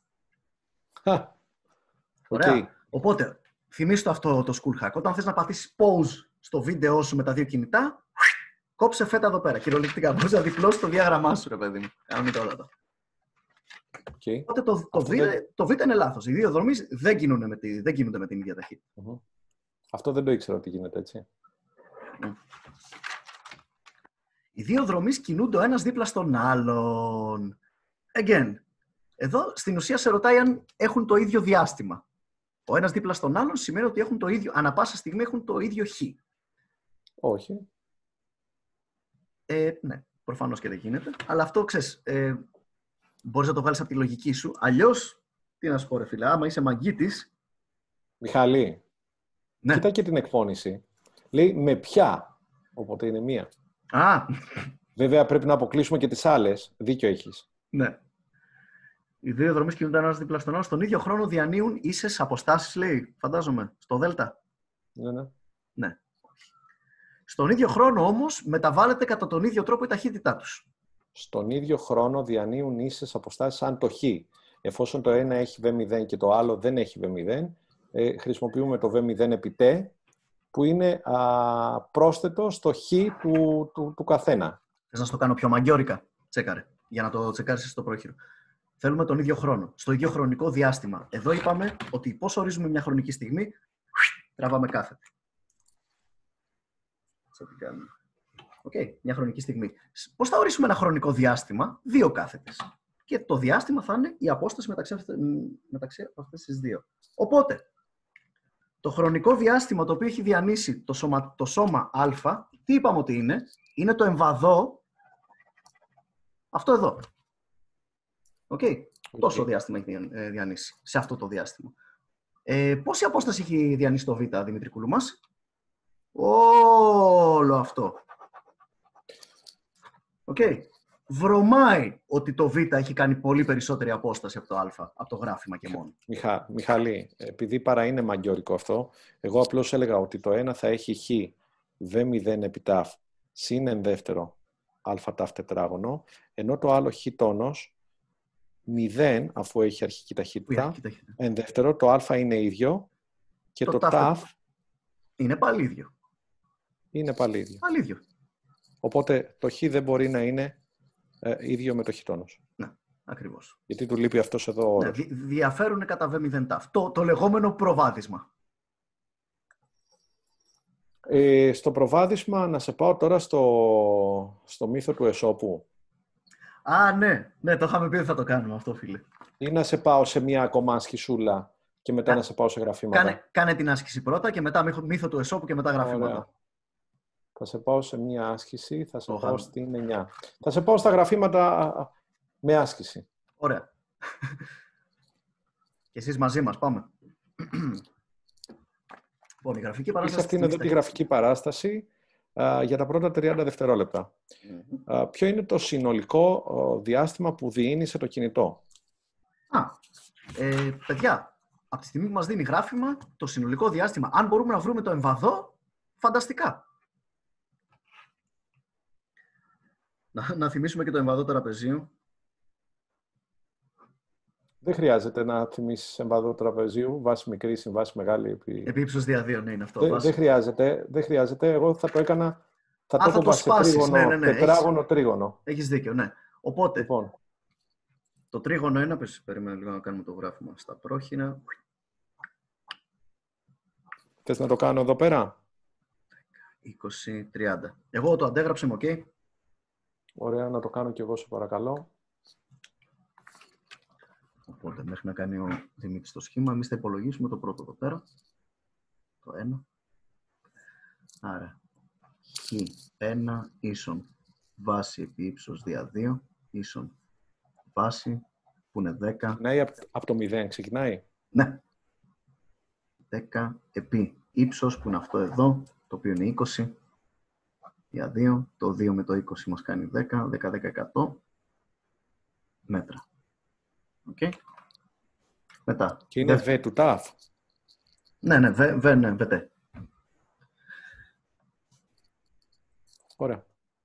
Ωραία. Οπότε, θυμίσου αυτό το school hack. Όταν θες να πατήσεις pause στο βίντεο σου με τα δύο κινητά, κόψε φέτα εδώ πέρα. Κυριολεκτικά. Μπορείς να διπλώσεις το διάγραμμά σου, ρε παιδί μου. Κάνουμε όλα αυτά. Οπότε το Β είναι λάθος. Οι δύο δρομείς δεν κινούνται με την ίδια ταχύτητα. Αυτό δεν το ήξερα ότι γίνεται έτσι. Οι δύο δρομείς κινούνται ο ένας δίπλα στον άλλον. Again, εδώ στην ουσία σε ρωτάει αν έχουν το ίδιο διάστημα. Ο ένας δίπλα στον άλλον σημαίνει ότι έχουν το ίδιο, ανά πάσα στιγμή έχουν το ίδιο χ. Όχι. Ναι, προφανώς και δεν γίνεται. Αλλά αυτό, ξέρεις, μπορείς να το βγάλεις από τη λογική σου. Αλλιώς, τι να σου πω ρε φίλε, άμα είσαι μαγκίτης... Μιχαλή, ναι. Κοίτα και την εκφώνηση. Λέει με ποια, οπότε είναι μία. Βέβαια πρέπει να αποκλείσουμε και τις άλλες. Δίκιο έχεις. Ναι. Οι δύο δρομείς κινούνται ένας δίπλα στον άλλο. Στον ίδιο χρόνο διανύουν ίσες αποστάσεις, λέει. Φαντάζομαι. Στο Δέλτα. Ναι. Ναι. Στον ίδιο χρόνο όμως μεταβάλλεται κατά τον ίδιο τρόπο η ταχύτητά τους. Στον ίδιο χρόνο διανύουν ίσες αποστάσεις σαν το χ. Εφόσον το ένα έχει v0 και το άλλο δεν έχει v0, χρησιμοποιούμε το v0 επί t, που είναι πρόσθετο στο χ του καθένα. Θες να στο κάνω πιο μαγκιόρικα? Τσέκαρε, για να το τσεκάρεις στο πρόχειρο. Θέλουμε τον ίδιο χρόνο, στο ίδιο χρονικό διάστημα. Εδώ είπαμε ότι πώς ορίζουμε μια χρονική στιγμή, τραβάμε κάθετη. Μια χρονική στιγμή. Πώς θα ορίσουμε ένα χρονικό διάστημα? 2 κάθετες. Και το διάστημα θα είναι η απόσταση μεταξύ αυτές τις δύο. Οπότε, το χρονικό διάστημα το οποίο έχει διανύσει το σώμα α, τι είπαμε ότι είναι? Είναι το εμβαδό, αυτό εδώ. Τόσο διάστημα έχει διανύσει σε αυτό το διάστημα. Πόση απόσταση έχει διανύσει το β, Δημήτρη Κούλου μας? Όλο αυτό. Βρωμάει ότι το β έχει κάνει πολύ περισσότερη απόσταση από το α, από το γράφημα και μόνο. Μιχάλη, επειδή παρά είναι μαγκιόρικο αυτό, εγώ απλώς έλεγα ότι το ένα θα έχει χ v0 επί ταφ συν εν δεύτερο α ταφ τετράγωνο, ενώ το άλλο χ τόνος 0, αφού έχει αρχική ταχύτητα, εν δεύτερο το α είναι ίδιο και το ταφ είναι πάλι ίδιο. Είναι πάλι ίδιο. Οπότε το χ δεν μπορεί να είναι ίδιο με το χ τόνος. Ναι, ακριβώς. Γιατί του λείπει αυτός εδώ ο όρος. Διαφέρουν κατά v0 ταφ. Το λεγόμενο προβάδισμα. Στο προβάδισμα να σε πάω τώρα στο μύθο του Αισόπου. Ναι, το είχαμε πει ότι θα το κάνουμε αυτό, φίλε. Ή να σε πάω σε μια ακόμα ασκησούλα και μετά να σε πάω σε γραφήματα. Κάνε την άσκηση πρώτα και μετά μύθο του Αισόπου και μετά γραφήματα. Ωραία. Θα σε πάω σε μια άσκηση, θα σε πάω στην 9. Θα σε πάω στα γραφήματα με άσκηση. Ωραία. Και εσείς μαζί μας, πάμε. Λοιπόν, η γραφική παράσταση. Αυτή είναι εδώ τη γραφική παράσταση για τα πρώτα 30 δευτερόλεπτα. Ποιο είναι το συνολικό διάστημα που διήνυσε το κινητό? Παιδιά, από τη στιγμή που μας δίνει γράφημα, το συνολικό διάστημα, αν μπορούμε να βρούμε το εμβαδό, φανταστικά. Να θυμίσουμε και το εμβαδό τραπεζίου. Δεν χρειάζεται να θυμίσεις εμβαδό τραπεζίου, βάση μικρή, συμβάση μεγάλη. Επί ύψος δια 2, ναι, είναι αυτό. Δεν χρειάζεται. Εγώ θα το έκανα. Θα το το σπάσεις, τρίγωνο, τετράγωνο, τρίγωνο. Έχεις δίκιο, ναι. Οπότε, λοιπόν, το τρίγωνο είναι, περιμένω λίγο να κάνουμε το γράφημα στα πρόχειρα. Θες να το κάνω εδώ πέρα? 20, 30. Εγώ το αντέγραψα, ok. Ωραία, να το κάνω κι εγώ, σε παρακαλώ. Οπότε, μέχρι να κάνει ο Δημήτρης το σχήμα, εμείς θα υπολογίσουμε το πρώτο εδώ πέρα. Το 1. Άρα, χ1 ίσον βάση επί ύψος δια 2 ίσον βάση που είναι 10. Ξεκινάει από το 0, ξεκινάει. Ναι. 10 επί ύψος που είναι αυτό εδώ, το οποίο είναι 20 δια 2. Το 2 με το 20 μας κάνει 10, 10, 100 μέτρα. Okay. Μετά. Και είναι V του ταφ. Ναι, VT. Ωραία.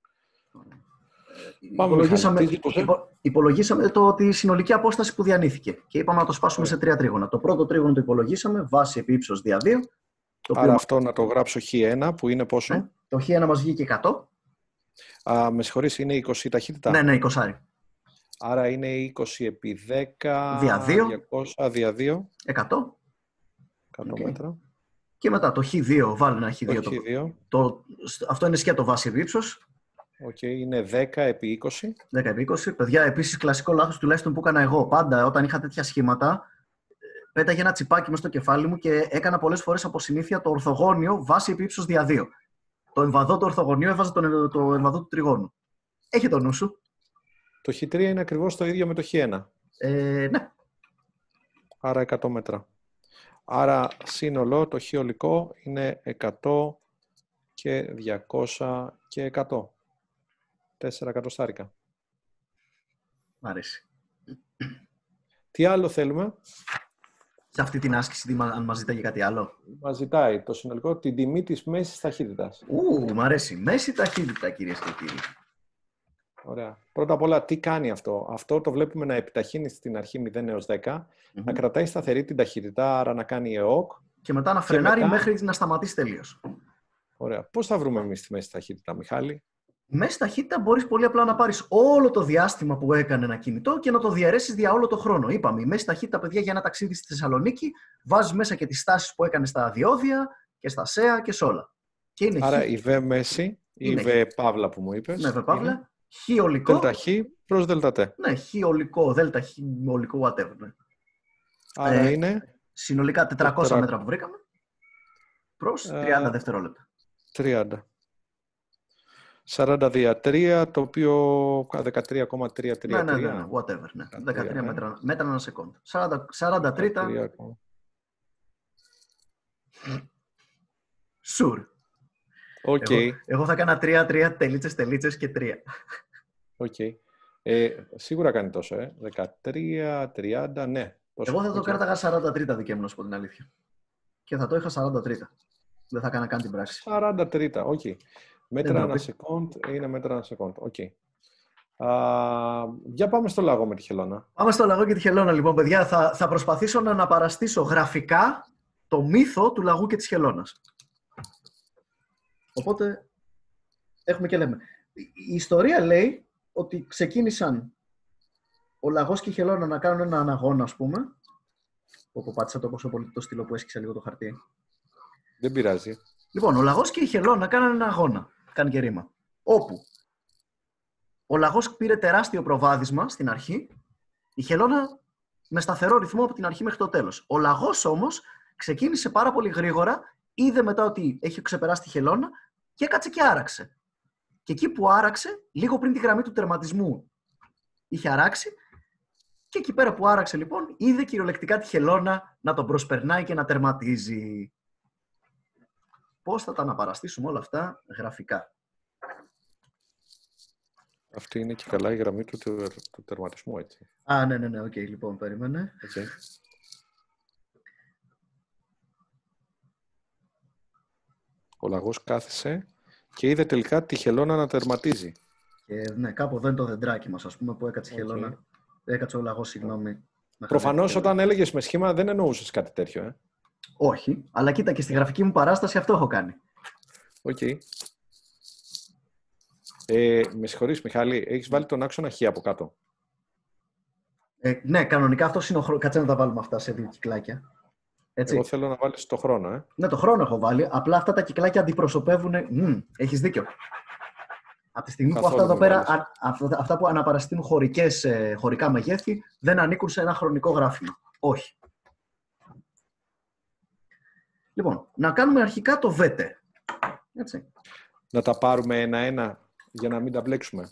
Υπολογίσαμε τη συνολική απόσταση που διανύθηκε και είπαμε να το σπάσουμε σε 3 τρίγωνα. Το πρώτο τρίγωνο το υπολογίσαμε, βάση επί ύψος δια 2. Άρα αυτό να το γράψω χ1 που είναι πόσο? Ναι, το χ1 μας βγήκε 100. Με συγχωρείς, είναι 20 η ταχύτητα. Ναι, 20. Άρα είναι 20 επί 10 δια 2. 200 δια 2. 100 μέτρα. Και μετά το χ2, βάλει ένα χ2. Αυτό είναι σκέτο βάση επί ύψος. Είναι 10 επί 20. 10 επί 20. Παιδιά, επίσης κλασικό λάθος τουλάχιστον που έκανα εγώ. Πάντα όταν είχα τέτοια σχήματα, πέταγε ένα τσιπάκι μες στο κεφάλι μου και έκανα πολλές φορές από συνήθεια το ορθογώνιο βάση επί ύψος δια 2. Το εμβαδό του ορθογωνίου έβαζε το εμβαδό του τριγώνου. Έχει το νου σου. Το χ3 είναι ακριβώς το ίδιο με το χ1. Ναι. Άρα 100 μέτρα. Άρα σύνολο το χ ολικό είναι 100 και 200 και 100. 4 εκατοστάρικα. Μ' αρέσει. Τι άλλο θέλουμε? Σε αυτή την άσκηση, αν μας ζητάει κάτι άλλο. Μας ζητάει το συνολικό την τιμή της μέσης ταχύτητας. Μ' αρέσει. Μέση ταχύτητα, κυρίες και κύριοι. Ωραία. Πρώτα απ' όλα, τι κάνει αυτό? Αυτό το βλέπουμε να επιταχύνει στην αρχή 0 έως 10, να κρατάει σταθερή την ταχύτητα, άρα να κάνει ΕΟΚ. Και μετά να φρενάρει μέχρι να σταματήσει τελείως. Ωραία. Πώς θα βρούμε εμείς τη μέση ταχύτητα, Μιχάλη? Μέση ταχύτητα μπορείς πολύ απλά να πάρεις όλο το διάστημα που έκανε ένα κινητό και να το διαιρέσεις δια όλο το χρόνο. Είπαμε, η μέση ταχύτητα, παιδιά, για ένα ταξίδι στη Θεσσαλονίκη, βάζεις μέσα και τις στάσεις που έκανε στα διόδια και στα ΣΕΑ και σε όλα. Και είναι άρα η Β μέση, η Β παύλα που μου είπες. Ναι, Β παύλα. Χ ολικό. Δέλτα Χ προς Δέλτα Τ. Ναι, Χ ολικό, Δέλτα Χ ολικό, whatever. Ναι. Άρα είναι. Συνολικά 400 μέτρα που βρήκαμε. Προς 30 δευτερόλεπτα. 30. 40 δια 3, το οποίο 13,333. Ναι, whatever. Ναι. 13 μέτρα ένα σεκόντ. 40 τρίτα. Sure. Okay. Εγώ θα έκανα 3 τελίτσες και 3. Okay. Σίγουρα κάνει τόσο, 13, 30, ναι. Τόσο. Εγώ θα το κάρταγα 43 δική μου, να σου πω την αλήθεια. Και θα το είχα 43. Δεν θα έκανα καν την πράξη. 43, οκ. Μέτρα ένα σεκόντ είναι μέτρα ένα σεκόντ. Οκ. Για πάμε στο λαγό με τη χελώνα. Πάμε στο λαγό και τη χελώνα, λοιπόν, παιδιά. Θα προσπαθήσω να αναπαραστήσω γραφικά το μύθο του λαγού και της χελώνας. Οπότε, έχουμε και λέμε. Η ιστορία λέει ότι ξεκίνησαν ο λαγός και η χελώνα να κάνουν έναν αγώνα, ας πούμε. Όπου πάτησα τόσο πολύ το στυλό που έσκυψε λίγο το χαρτί. Δεν πειράζει. Λοιπόν, ο λαγός και η χελώνα κάνανε έναν αγώνα. Κάνει και ρήμα. Όπου ο λαγός πήρε τεράστιο προβάδισμα στην αρχή, η χελώνα με σταθερό ρυθμό από την αρχή μέχρι το τέλος. Ο λαγός όμως ξεκίνησε πάρα πολύ γρήγορα, είδε μετά ότι έχει ξεπεράσει τη χελώνα και έκατσε και άραξε. Και εκεί που άραξε, λίγο πριν τη γραμμή του τερματισμού είχε αράξει, και εκεί πέρα που άραξε λοιπόν, είδε κυριολεκτικά τη χελώνα να τον προσπερνάει και να τερματίζει. Πώς θα τα αναπαραστήσουμε όλα αυτά γραφικά? Αυτή είναι και καλά η γραμμή του τερματισμού, έτσι. Ναι, οκ, λοιπόν, περίμενε. Okay. Ο λαγός κάθισε και είδε τελικά τη χελώνα να τερματίζει. Και ναι, κάπου εδώ είναι το δεντράκι μας, ας πούμε, που έκατσε η χελώνα. Έκατσε ο λαγός, συγγνώμη. Προφανώς όταν έλεγες με σχήμα δεν εννοούσες κάτι τέτοιο, Όχι, αλλά κοίτα, και στη γραφική μου παράσταση αυτό έχω κάνει. Οκ. Με συγχωρείς, Μιχάλη, έχεις βάλει τον άξονα Χ από κάτω. Ναι, κανονικά αυτό είναι ο χρόνος. Κάτσε να τα βάλουμε αυτά σε δύο κυκλάκια. Έτσι. Εγώ θέλω να βάλεις το χρόνο, Ναι, το χρόνο έχω βάλει. Απλά αυτά τα κυκλάκια αντιπροσωπεύουν. Έχεις δίκιο. Από τη στιγμή που αυτά εδώ πέρα, αυτά που αναπαραστείνουν χωρικά μεγέθη, δεν ανήκουν σε ένα χρονικό γράφημα. Όχι. Λοιπόν, να κάνουμε αρχικά το ΒΕΤΕ. Έτσι. Να τα πάρουμε ένα-ένα για να μην τα μπλέξουμε.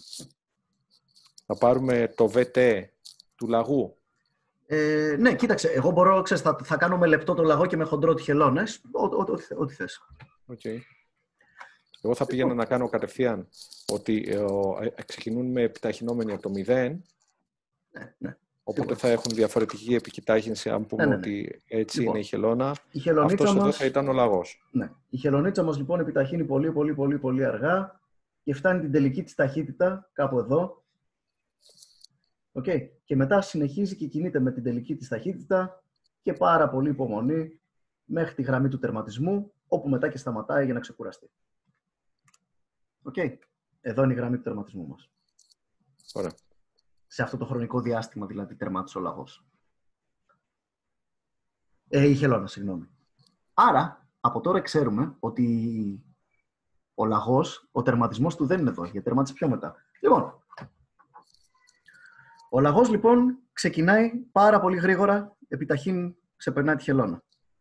Να πάρουμε το ΒΤ του λαγού. Ναι, κοίταξε. Εγώ μπορώ, θα κάνω με λεπτό το λαγό και με χοντρό τη χελώνες. Ό,τι θες. Okay. Εγώ θα πήγαινα να κάνω κατευθείαν ότι ξεκινούν με επιταχυνόμενοι από το 0. Ναι. Οπότε θα έχουν διαφορετική επιτάχυνση, αν πούμε ότι έτσι λοιπόν, είναι η χελώνα. Αυτός εδώ θα ήταν ο λαγός. Ναι. Η χελωνίτσα μας λοιπόν επιταχύνει πολύ αργά και φτάνει την τελική της ταχύτητα κάπου εδώ. Okay. Και μετά συνεχίζει και κινείται με την τελική της ταχύτητα και πάρα πολύ υπομονή μέχρι τη γραμμή του τερματισμού, όπου μετά και σταματάει για να ξεκουραστεί. Εδώ είναι η γραμμή του τερματισμού μας. Ωραία. Σε αυτό το χρονικό διάστημα δηλαδή τερμάτισε ο λαγός. Η χελώνα, συγγνώμη. Άρα, από τώρα ξέρουμε ότι ο λαγός, ο τερματισμός του δεν είναι εδώ, γιατί τερμάτισε πιο μετά. Λοιπόν, ο λαγός λοιπόν ξεκινάει πάρα πολύ γρήγορα, επιταχύνει, ξεπερνάει τη χελώνα.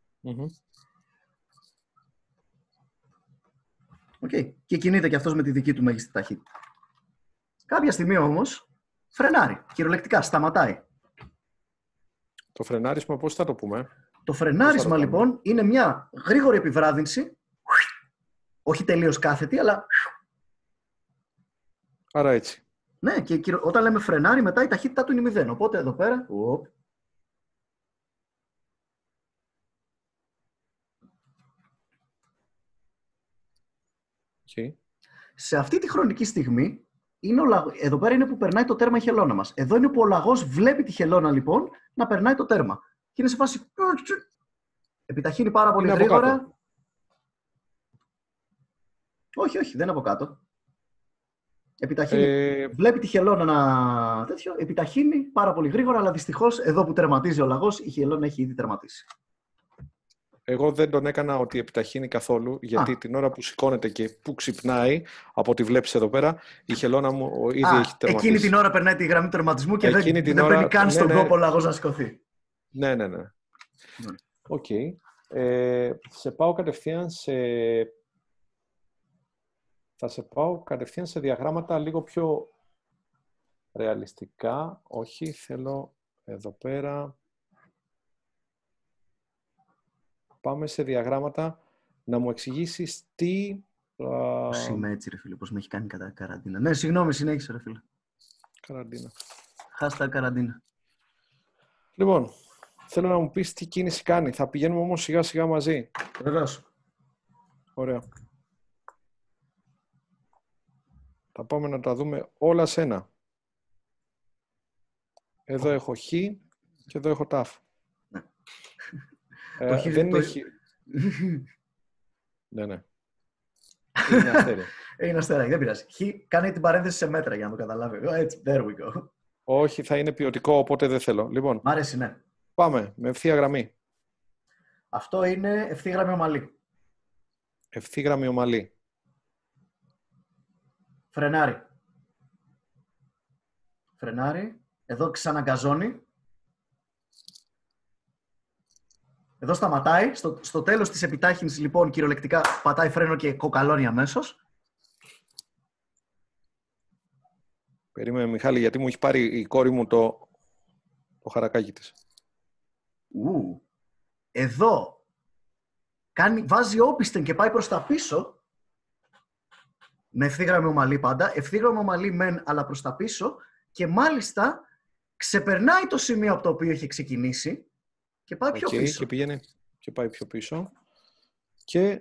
Και κινείται και αυτός με τη δική του μέγιστη ταχύτητα. Κάποια στιγμή όμως φρενάρει, κυριολεκτικά, σταματάει. Το φρενάρισμα πώς θα το πούμε? Το φρενάρισμα λοιπόν είναι μια γρήγορη επιβράδυνση, όχι τελείως κάθετη, αλλά Άρα έτσι. Ναι, και όταν λέμε φρενάρει, μετά η ταχύτητά του είναι 0. Οπότε εδώ πέρα. Okay. Σε αυτή τη χρονική στιγμή, εδώ πέρα είναι που περνάει το τέρμα η χελώνα μας. Εδώ είναι που ο λαγός βλέπει τη χελώνα λοιπόν να περνάει το τέρμα. Και είναι σε φάση. Επιταχύνει πάρα πολύ γρήγορα. Όχι, δεν είναι από κάτω. Επιταχύνει. Βλέπει τη χελώνα να. Επιταχύνει πάρα πολύ γρήγορα, αλλά δυστυχώς εδώ που τερματίζει ο λαγός, η χελώνα έχει ήδη τερματίσει. Εγώ δεν τον έκανα ότι επιταχύνει καθόλου, γιατί την ώρα που σηκώνεται και που ξυπνάει, από ό,τι βλέπεις εδώ πέρα, η χελώνα μου ήδη έχει τερματίσει. Εκείνη την ώρα περνάει τη γραμμή τερματισμού και δεν παίρνει καν στον κόπο ο λαγός να σηκωθεί. Ναι. Οκ. Σε πάω κατευθείαν Θα σε πάω κατευθείαν σε διαγράμματα λίγο πιο ρεαλιστικά. Όχι, θέλω εδώ πέρα. Πάμε σε διαγράμματα να μου εξηγήσεις τι... Πώς είμαι έτσι, ρε φίλε, πώς με έχει κάνει κατά καραντίνα. Ναι, συγγνώμη, συνέχισε, ρε φίλε. Καραντίνα. Χάστα καραντίνα. Λοιπόν, θέλω να μου πεις τι κίνηση κάνει. Θα πηγαίνουμε όμως σιγά σιγά μαζί. Βεβαίως. Ωραία. Θα πάμε να τα δούμε όλα σε ένα. Εδώ έχω χ και εδώ έχω ταφ. Ναι. Δεν έχει... Ναι. Είναι αστέρι. Είναι αστέρι, δεν πειράζει. Χ κάνει την παρένθεση σε μέτρα για να το καταλάβει. Έτσι, there we go. Όχι, θα είναι ποιοτικό, οπότε δεν θέλω. Λοιπόν, μ' αρέσει, ναι. Πάμε με ευθεία γραμμή. Αυτό είναι ευθύγραμμη ομαλή. Ευθύγραμμη ομαλή. Φρενάρει. Εδώ ξαναγκαζώνει. Εδώ σταματάει. Στο τέλος της επιτάχυνσης, λοιπόν, κυριολεκτικά πατάει φρένο και κοκαλώνει αμέσως. Περίμενε, Μιχάλη, γιατί μου έχει πάρει η κόρη μου το χαρακάκι της. Εδώ βάζει όπισθεν και πάει προς τα πίσω. Με ευθύγραμμη ομαλή πάντα. Ευθύγραμμη ομαλή μεν, αλλά προς τα πίσω. Και μάλιστα ξεπερνάει το σημείο από το οποίο έχει ξεκινήσει και πάει πιο πίσω. Και πηγαίνει και πάει πιο πίσω. Και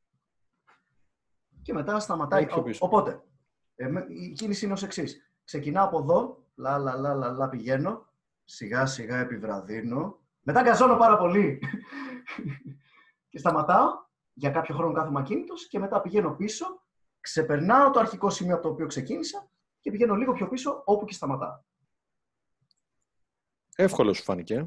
μετά σταματάει. Οπότε, η κίνηση είναι ως εξής. Ξεκινάω από εδώ, λα, πηγαίνω, σιγά σιγά επιβραδύνω. Μετά γκαζώνω πάρα πολύ και σταματάω. Για κάποιο χρόνο κάθομαι ακίνητος και μετά πηγαίνω πίσω, ξεπερνάω το αρχικό σημείο από το οποίο ξεκίνησα και πηγαίνω λίγο πιο πίσω όπου και σταματάω. Εύκολο σου φάνηκε.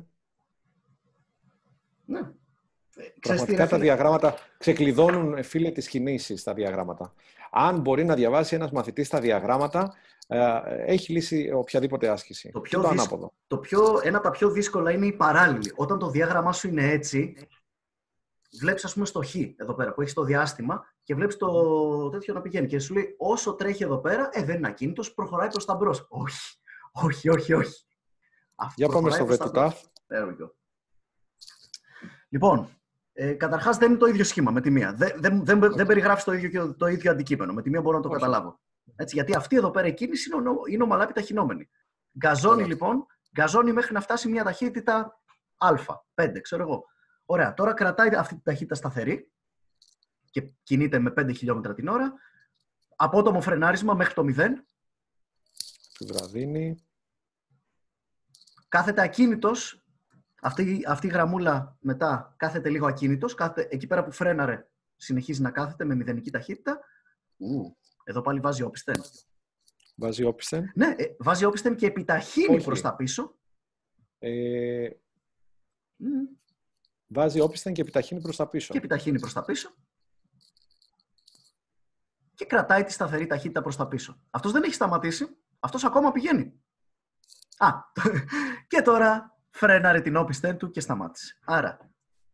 Ναι. Πραγματικά τα διαγράμματα ξεκλειδώνουν, φίλε, τις κινήσεις στα διαγράμματα. Αν μπορεί να διαβάσει ένας μαθητής τα διαγράμματα, έχει λύσει οποιαδήποτε άσκηση. Ένα από τα πιο δύσκολα είναι η παράλληλη. Όταν το διάγραμμά σου είναι έτσι, βλέπεις, ας πούμε, στο χ εδώ πέρα που έχει το διάστημα και βλέπεις το τέτοιο να πηγαίνει. Και σου λέει, όσο τρέχει εδώ πέρα, δεν είναι ακίνητος, προχωράει προς τα μπρος. Όχι. Για πάμε στο β του ταφ. Λοιπόν, καταρχάς δεν είναι το ίδιο σχήμα με τη μία. Δεν περιγράφεις το ίδιο αντικείμενο. Με τη μία μπορώ να το καταλάβω. Έτσι, γιατί αυτή εδώ πέρα η κίνηση είναι ομαλά επιταχυνόμενη. Γκαζώνει λοιπόν, μέχρι να φτάσει μια ταχύτητα α5, ξέρω εγώ. Ωραία, τώρα κρατάει αυτή τη ταχύτητα σταθερή και κινείται με 5 χιλιόμετρα την ώρα. Απότομο φρενάρισμα μέχρι το 0. Επιβραδύνει. Κάθεται ακίνητος. Αυτή η γραμμούλα μετά κάθεται λίγο ακίνητος. Εκεί πέρα που φρέναρε συνεχίζει να κάθεται με μηδενική ταχύτητα. Εδώ πάλι βάζει όπισθεν. Βάζει όπισθεν. Ναι, βάζει όπισθεν και επιταχύνει προς τα πίσω. Βάζει όπισθεν και επιταχύνει προς τα πίσω. Και κρατάει τη σταθερή ταχύτητα προς τα πίσω. Αυτός δεν έχει σταματήσει. Αυτός ακόμα πηγαίνει. Και τώρα φρέναρε την όπισθεν του και σταμάτησε. Άρα,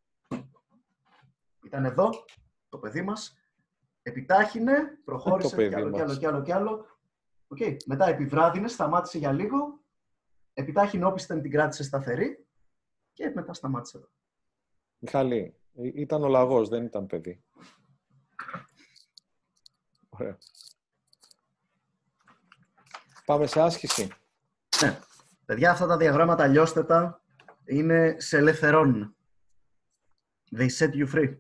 ήταν εδώ το παιδί μας. Επιτάχυνε, προχώρησε κι άλλο. Okay. Μετά επιβράδυνε, σταμάτησε για λίγο. Επιτάχυνε όπισθεν, την κράτησε σταθερή. Και μετά σταμάτησε εδώ. Μιχάλη, ήταν ο λαγός, δεν ήταν παιδί. Ωραία. Πάμε σε άσκηση. Ναι. Παιδιά, αυτά τα διαγράμματα λιώστε τα. Είναι σε ελευθερών. They set you free.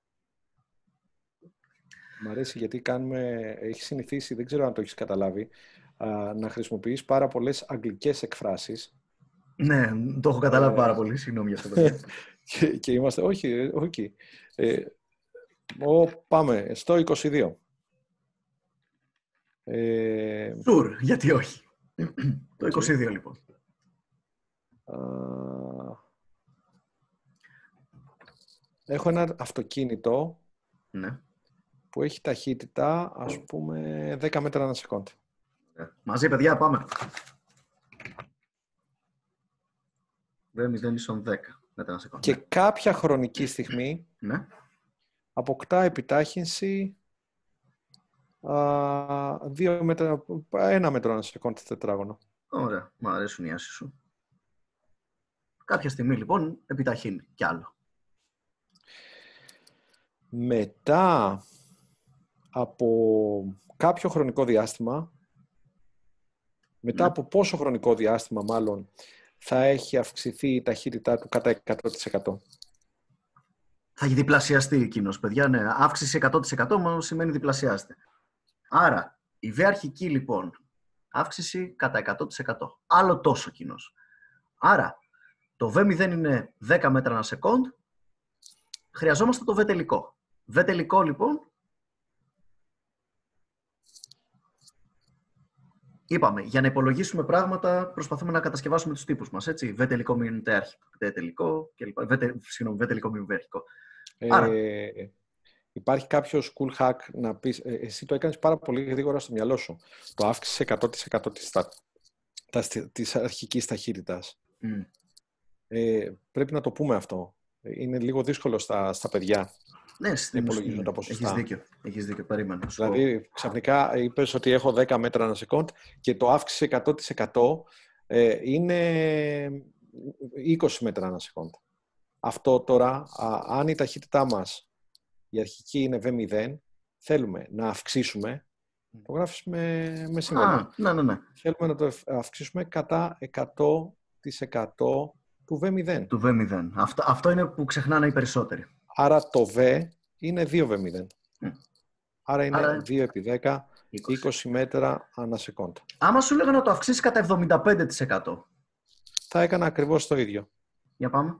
Μ' αρέσει γιατί έχει συνηθίσει, δεν ξέρω αν το έχεις καταλάβει, να χρησιμοποιείς πάρα πολλές αγγλικές εκφράσεις. Ναι, το έχω καταλάβει πάρα πολύ. Συγγνώμη για αυτό, παιδιά. και είμαστε, όχι. Πάμε στο 22. Sure, γιατί όχι. Το 22 λοιπόν. Έχω ένα αυτοκίνητο, ναι, που έχει ταχύτητα, ας πούμε, 10 μέτρα ανά σεκόντ. Μαζί, παιδιά, πάμε. V0 ίσον 10 μέτρα ανά σεκόντ. Και κάποια χρονική στιγμή ναι, αποκτά επιτάχυνση 1 μέτρο ανά σεκόντ τετράγωνο. Ωραία, μου αρέσουν οι άσεις σου. Κάποια στιγμή, λοιπόν, επιταχύνει κι άλλο. Μετά από κάποιο χρονικό διάστημα, από πόσο χρονικό διάστημα μάλλον, θα έχει αυξηθεί η ταχύτητά του κατά 100%. Θα έχει διπλασιαστεί εκείνος, παιδιά. Ναι, αύξηση 100% μόνο σημαίνει διπλασιάστε. Άρα, η V αρχική, λοιπόν, αύξηση κατά 100%. Άλλο τόσο κοινός. Άρα, το V0 είναι 10 μέτρα ανά σεκόντ. Χρειαζόμαστε το V τελικό. V τελικό, λοιπόν, είπαμε, για να υπολογίσουμε πράγματα, προσπαθούμε να κατασκευάσουμε τους τύπους μας, έτσι. V τελικό μείον T αρχικό, T τελικό κλπ. V τελικό μείον V αρχικό. Άρα, υπάρχει κάποιο cool hack να πεις, εσύ το έκανες πάρα πολύ γρήγορα στο μυαλό σου. Το αύξησε 100% της αρχικής ταχύτητας. Πρέπει να το πούμε αυτό. Είναι λίγο δύσκολο στα παιδιά. Ναι, να υπολογίζουν τα ποσοστά. Έχεις δίκιο, περίμενα. Δηλαδή, ξαφνικά είπες ότι έχω 10 μέτρα ανά σεκόντ και το αύξησε 100% είναι 20 μέτρα ανά σεκόντ. Αυτό τώρα, αν η ταχύτητά μας, η αρχική είναι V0, θέλουμε να αυξήσουμε, το γράφεις με σύμβολο. Ναι. Θέλουμε να το αυξήσουμε κατά 100% του V0. Του V0. Αυτό είναι που ξεχνάνε οι περισσότεροι. Άρα το V είναι 2V0. Άρα είναι 2 επί 10, 20 μέτρα ανά σεκόντ. Άμα σου λέγανε να το αυξήσει κατά 75%. Θα έκανα ακριβώς το ίδιο. Για πάμε.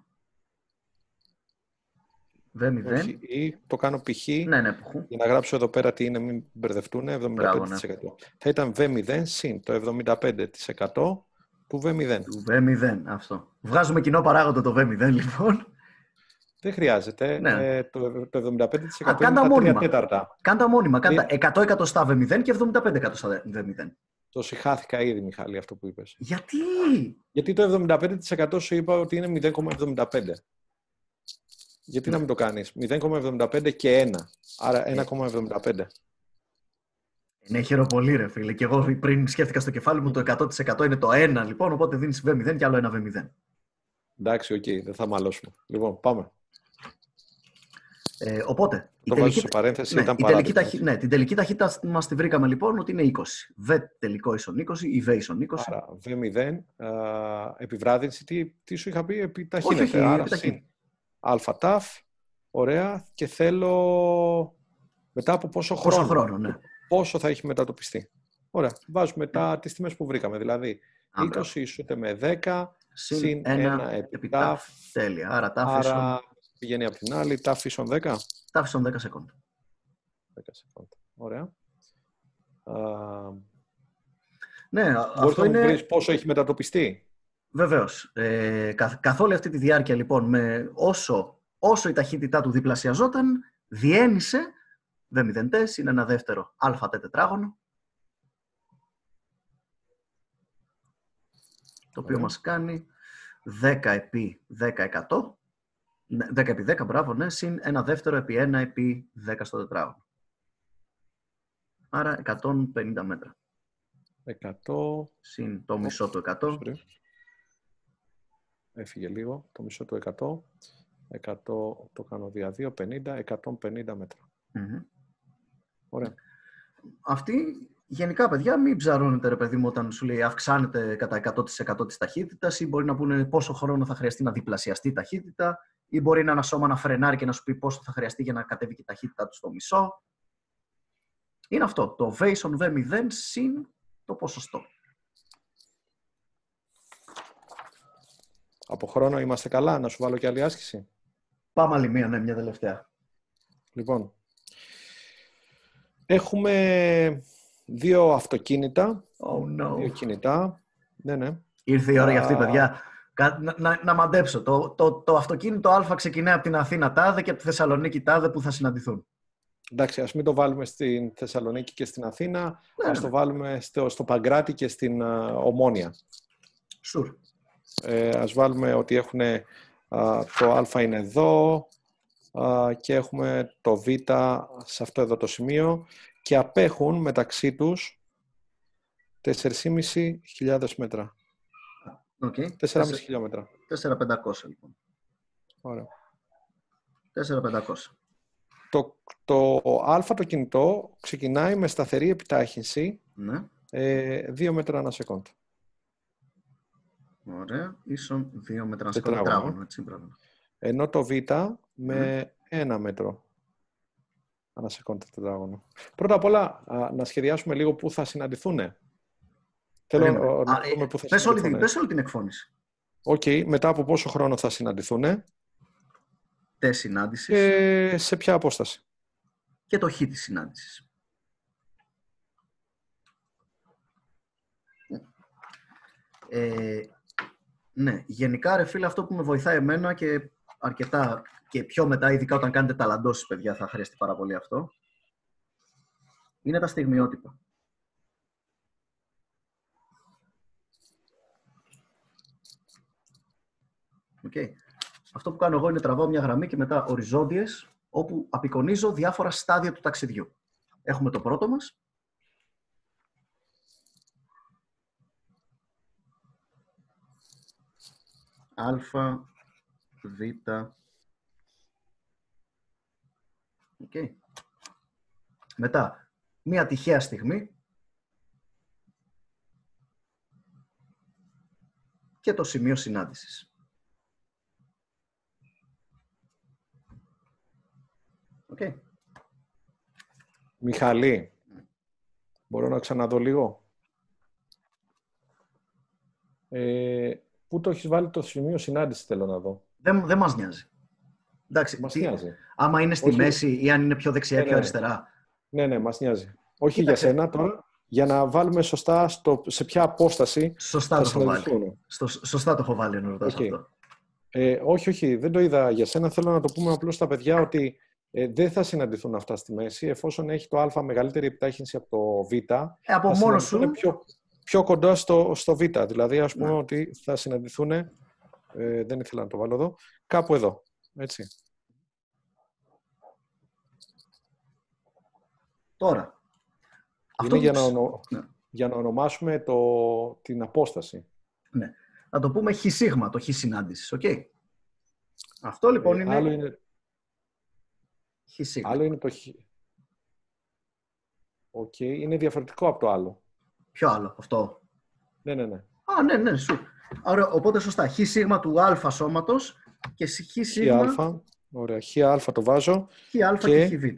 V0. Ή το κάνω π.χ. Ναι, για να γράψω εδώ πέρα τι είναι, μην μπερδευτούν, 75%. Μπράβο, ναι. Θα ήταν V0 συν το 75% του V0. Του V0, αυτό. Βγάζουμε κοινό παράγοντα το V0, λοιπόν. Δεν χρειάζεται. Ναι. Το 75% είναι τα 3 τέταρτα. Κάντα μόνιμα. Κάντα 100 εκατοστά V0 και 75 εκατοστά V0. Το συχάθηκα ήδη, Μιχάλη, αυτό που είπες. Γιατί? Γιατί το 75% σου είπα ότι είναι 0,75. Γιατί να μην το κάνεις. 0,75 και 1. Άρα 1,75. Ναι, χαίρομαι πολύ, ρε φίλε. Και εγώ πριν σκέφτηκα στο κεφάλι μου το 100% είναι το 1, λοιπόν. Οπότε δίνεις V0 και άλλο ένα V0. Εντάξει, οκ, δεν θα μαλώσουμε. Λοιπόν, πάμε. Οπότε, σε παρένθεση, ήταν παράδειγμα. Ναι, την τελική ταχύτητα μας τη βρήκαμε λοιπόν ότι είναι 20. V τελικό ίσον 20 ή V ίσον 20. Άρα, V0, επιβράδυνση, τι σου είχα πει, επιταχύνεται. Όχι, άρα, συν αλφα ταφ, ωραία, και θέλω μετά από πόσο χρόνο, ναι. Πόσο θα έχει μετατοπιστεί. Ωραία, βάζουμε τις τιμές που βρήκαμε, δηλαδή 20 ισούται με 10, συν 1 επί ταφ. Τέλεια, άρα πηγαίνει από την άλλη, ταφ ίσον 10. Ταφ ίσον 10 σεκόντ. 10 σεκόντ, ωραία. Ναι, μπορείς να μου βρεις πόσο έχει μετατοπιστεί. Βεβαίως. Καθ' όλη αυτή τη διάρκεια, λοιπόν, όσο η ταχύτητά του διπλασιαζόταν, διένυσε V0τ, είναι ένα δεύτερο ΑΤ τετράγωνο, το οποίο μας κάνει 10 επί 10%, 10 επί 10, μπράβο, ναι, συν ένα δεύτερο επί 1 επί 10 στο τετράγωνο. Άρα 150 μέτρα. 100... συν το μισό του 100. Έφυγε λίγο, το μισό του 100. 100 το κάνω δια 2, 50, 150 μέτρα. Mm-hmm. Ωραία. Αυτή γενικά, παιδιά, μην ψαρώνετε, ρε παιδί μου, όταν σου λέει αυξάνεται κατά 100% της ταχύτητας, ή μπορεί να πούνε πόσο χρόνο θα χρειαστεί να διπλασιαστεί η ταχύτητα, ή μπορεί ένα σώμα να φρενάρει και να σου πει πόσο θα χρειαστεί για να κατέβει και η ταχύτητά του στο μισό. Είναι αυτό, το Vason V0 συν το ποσοστό. Από χρόνο είμαστε καλά, να σου βάλω και άλλη άσκηση. Πάμε άλλη μία, ναι, μια τελευταία. Λοιπόν, έχουμε 2 αυτοκίνητα. Oh no. 2 κινητά. Ναι. Ήρθε η ώρα για αυτή, παιδιά. Να μαντέψω. Το αυτοκίνητο Α ξεκινάει από την Αθήνα τάδε και από τη Θεσσαλονίκη τάδε που θα συναντηθούν. Εντάξει, ας μην το βάλουμε στην Θεσσαλονίκη και στην Αθήνα. Ας το βάλουμε στο Παγκράτη και στην Ομόνια. Sure. Ας βάλουμε ότι έχουν το Α είναι εδώ και έχουμε το Β σε αυτό εδώ το σημείο και απέχουν μεταξύ τους 4.500 μέτρα. Okay. 4,5 χιλιόμετρα. 4.500 λοιπόν. Ωραία. 4.500. Το Α το κινητό ξεκινάει με σταθερή επιτάχυνση 2 μέτρα ανά σεκόντ. Ωραία. Ίσον 2 μέτρα ανά σεκόντ τετράγωνο. Ενώ το Β με 1 μέτρο ανά σεκόντ τετράγωνο. Πρώτα απ' όλα να σχεδιάσουμε λίγο πού θα συναντηθούν. Θέλω να δούμε πού θα συναντηθούν. Πες όλη την εκφώνηση. Μετά από πόσο χρόνο θα συναντηθούν. Τες συνάντησης. Και σε ποια απόσταση. Και το χ της συνάντησης. Ναι, γενικά ρε φίλε, αυτό που με βοηθάει εμένα και αρκετά και πιο μετά, ειδικά όταν κάνετε ταλαντώσεις, παιδιά, θα χρειαστεί πάρα πολύ αυτό, είναι τα στιγμιότυπα. Okay. Αυτό που κάνω εγώ είναι τραβάω μια γραμμή και μετά οριζόντιες, όπου απεικονίζω διάφορα στάδια του ταξιδιού. Έχουμε το πρώτο μας. Α, Β. Okay. Μετά, μια τυχαία στιγμή και το σημείο συνάντησης. Okay. Μιχαλή, μπορώ να ξαναδώ λίγο. Πού το έχεις βάλει το σημείο συνάντηση, θέλω να δω. Δεν μας νοιάζει. Εντάξει, μας νοιάζει. Άμα είναι στη μέση ή αν είναι πιο δεξιά ή πιο αριστερά. Ναι, μας νοιάζει. Όχι για σένα τώρα, για να βάλουμε σωστά σε ποια απόσταση σωστά θα συναντηθούν. Σωστά το έχω βάλει, να ρωτάς αυτό. Όχι, δεν το είδα για σένα. Θέλω να το πούμε απλώς στα παιδιά ότι δεν θα συναντηθούν αυτά στη μέση, εφόσον έχει το Α μεγαλύτερη επιτάχυνση από το Β. Από μόνο σου. Πιο κοντά στο Β. Δηλαδή, ας πούμε ότι θα συναντηθούν, δεν ήθελα να το βάλω εδώ, κάπου εδώ. Έτσι. Τώρα. Είναι για να ονομάσουμε την απόσταση. Ναι. Να το πούμε χ σίγμα, το χ συνάντησης. Okay. Αυτό λοιπόν είναι... Άλλο είναι... χ σίγμα. Άλλο είναι το χ... Είναι διαφορετικό από το άλλο. Ποιο άλλο, αυτό? Ναι. Ναι, σου. Άρα, οπότε σωστά, χ σίγμα του α σώματος και χ σίγμα... Χ α, ωραία, χ α το βάζω. Χ α και χ β.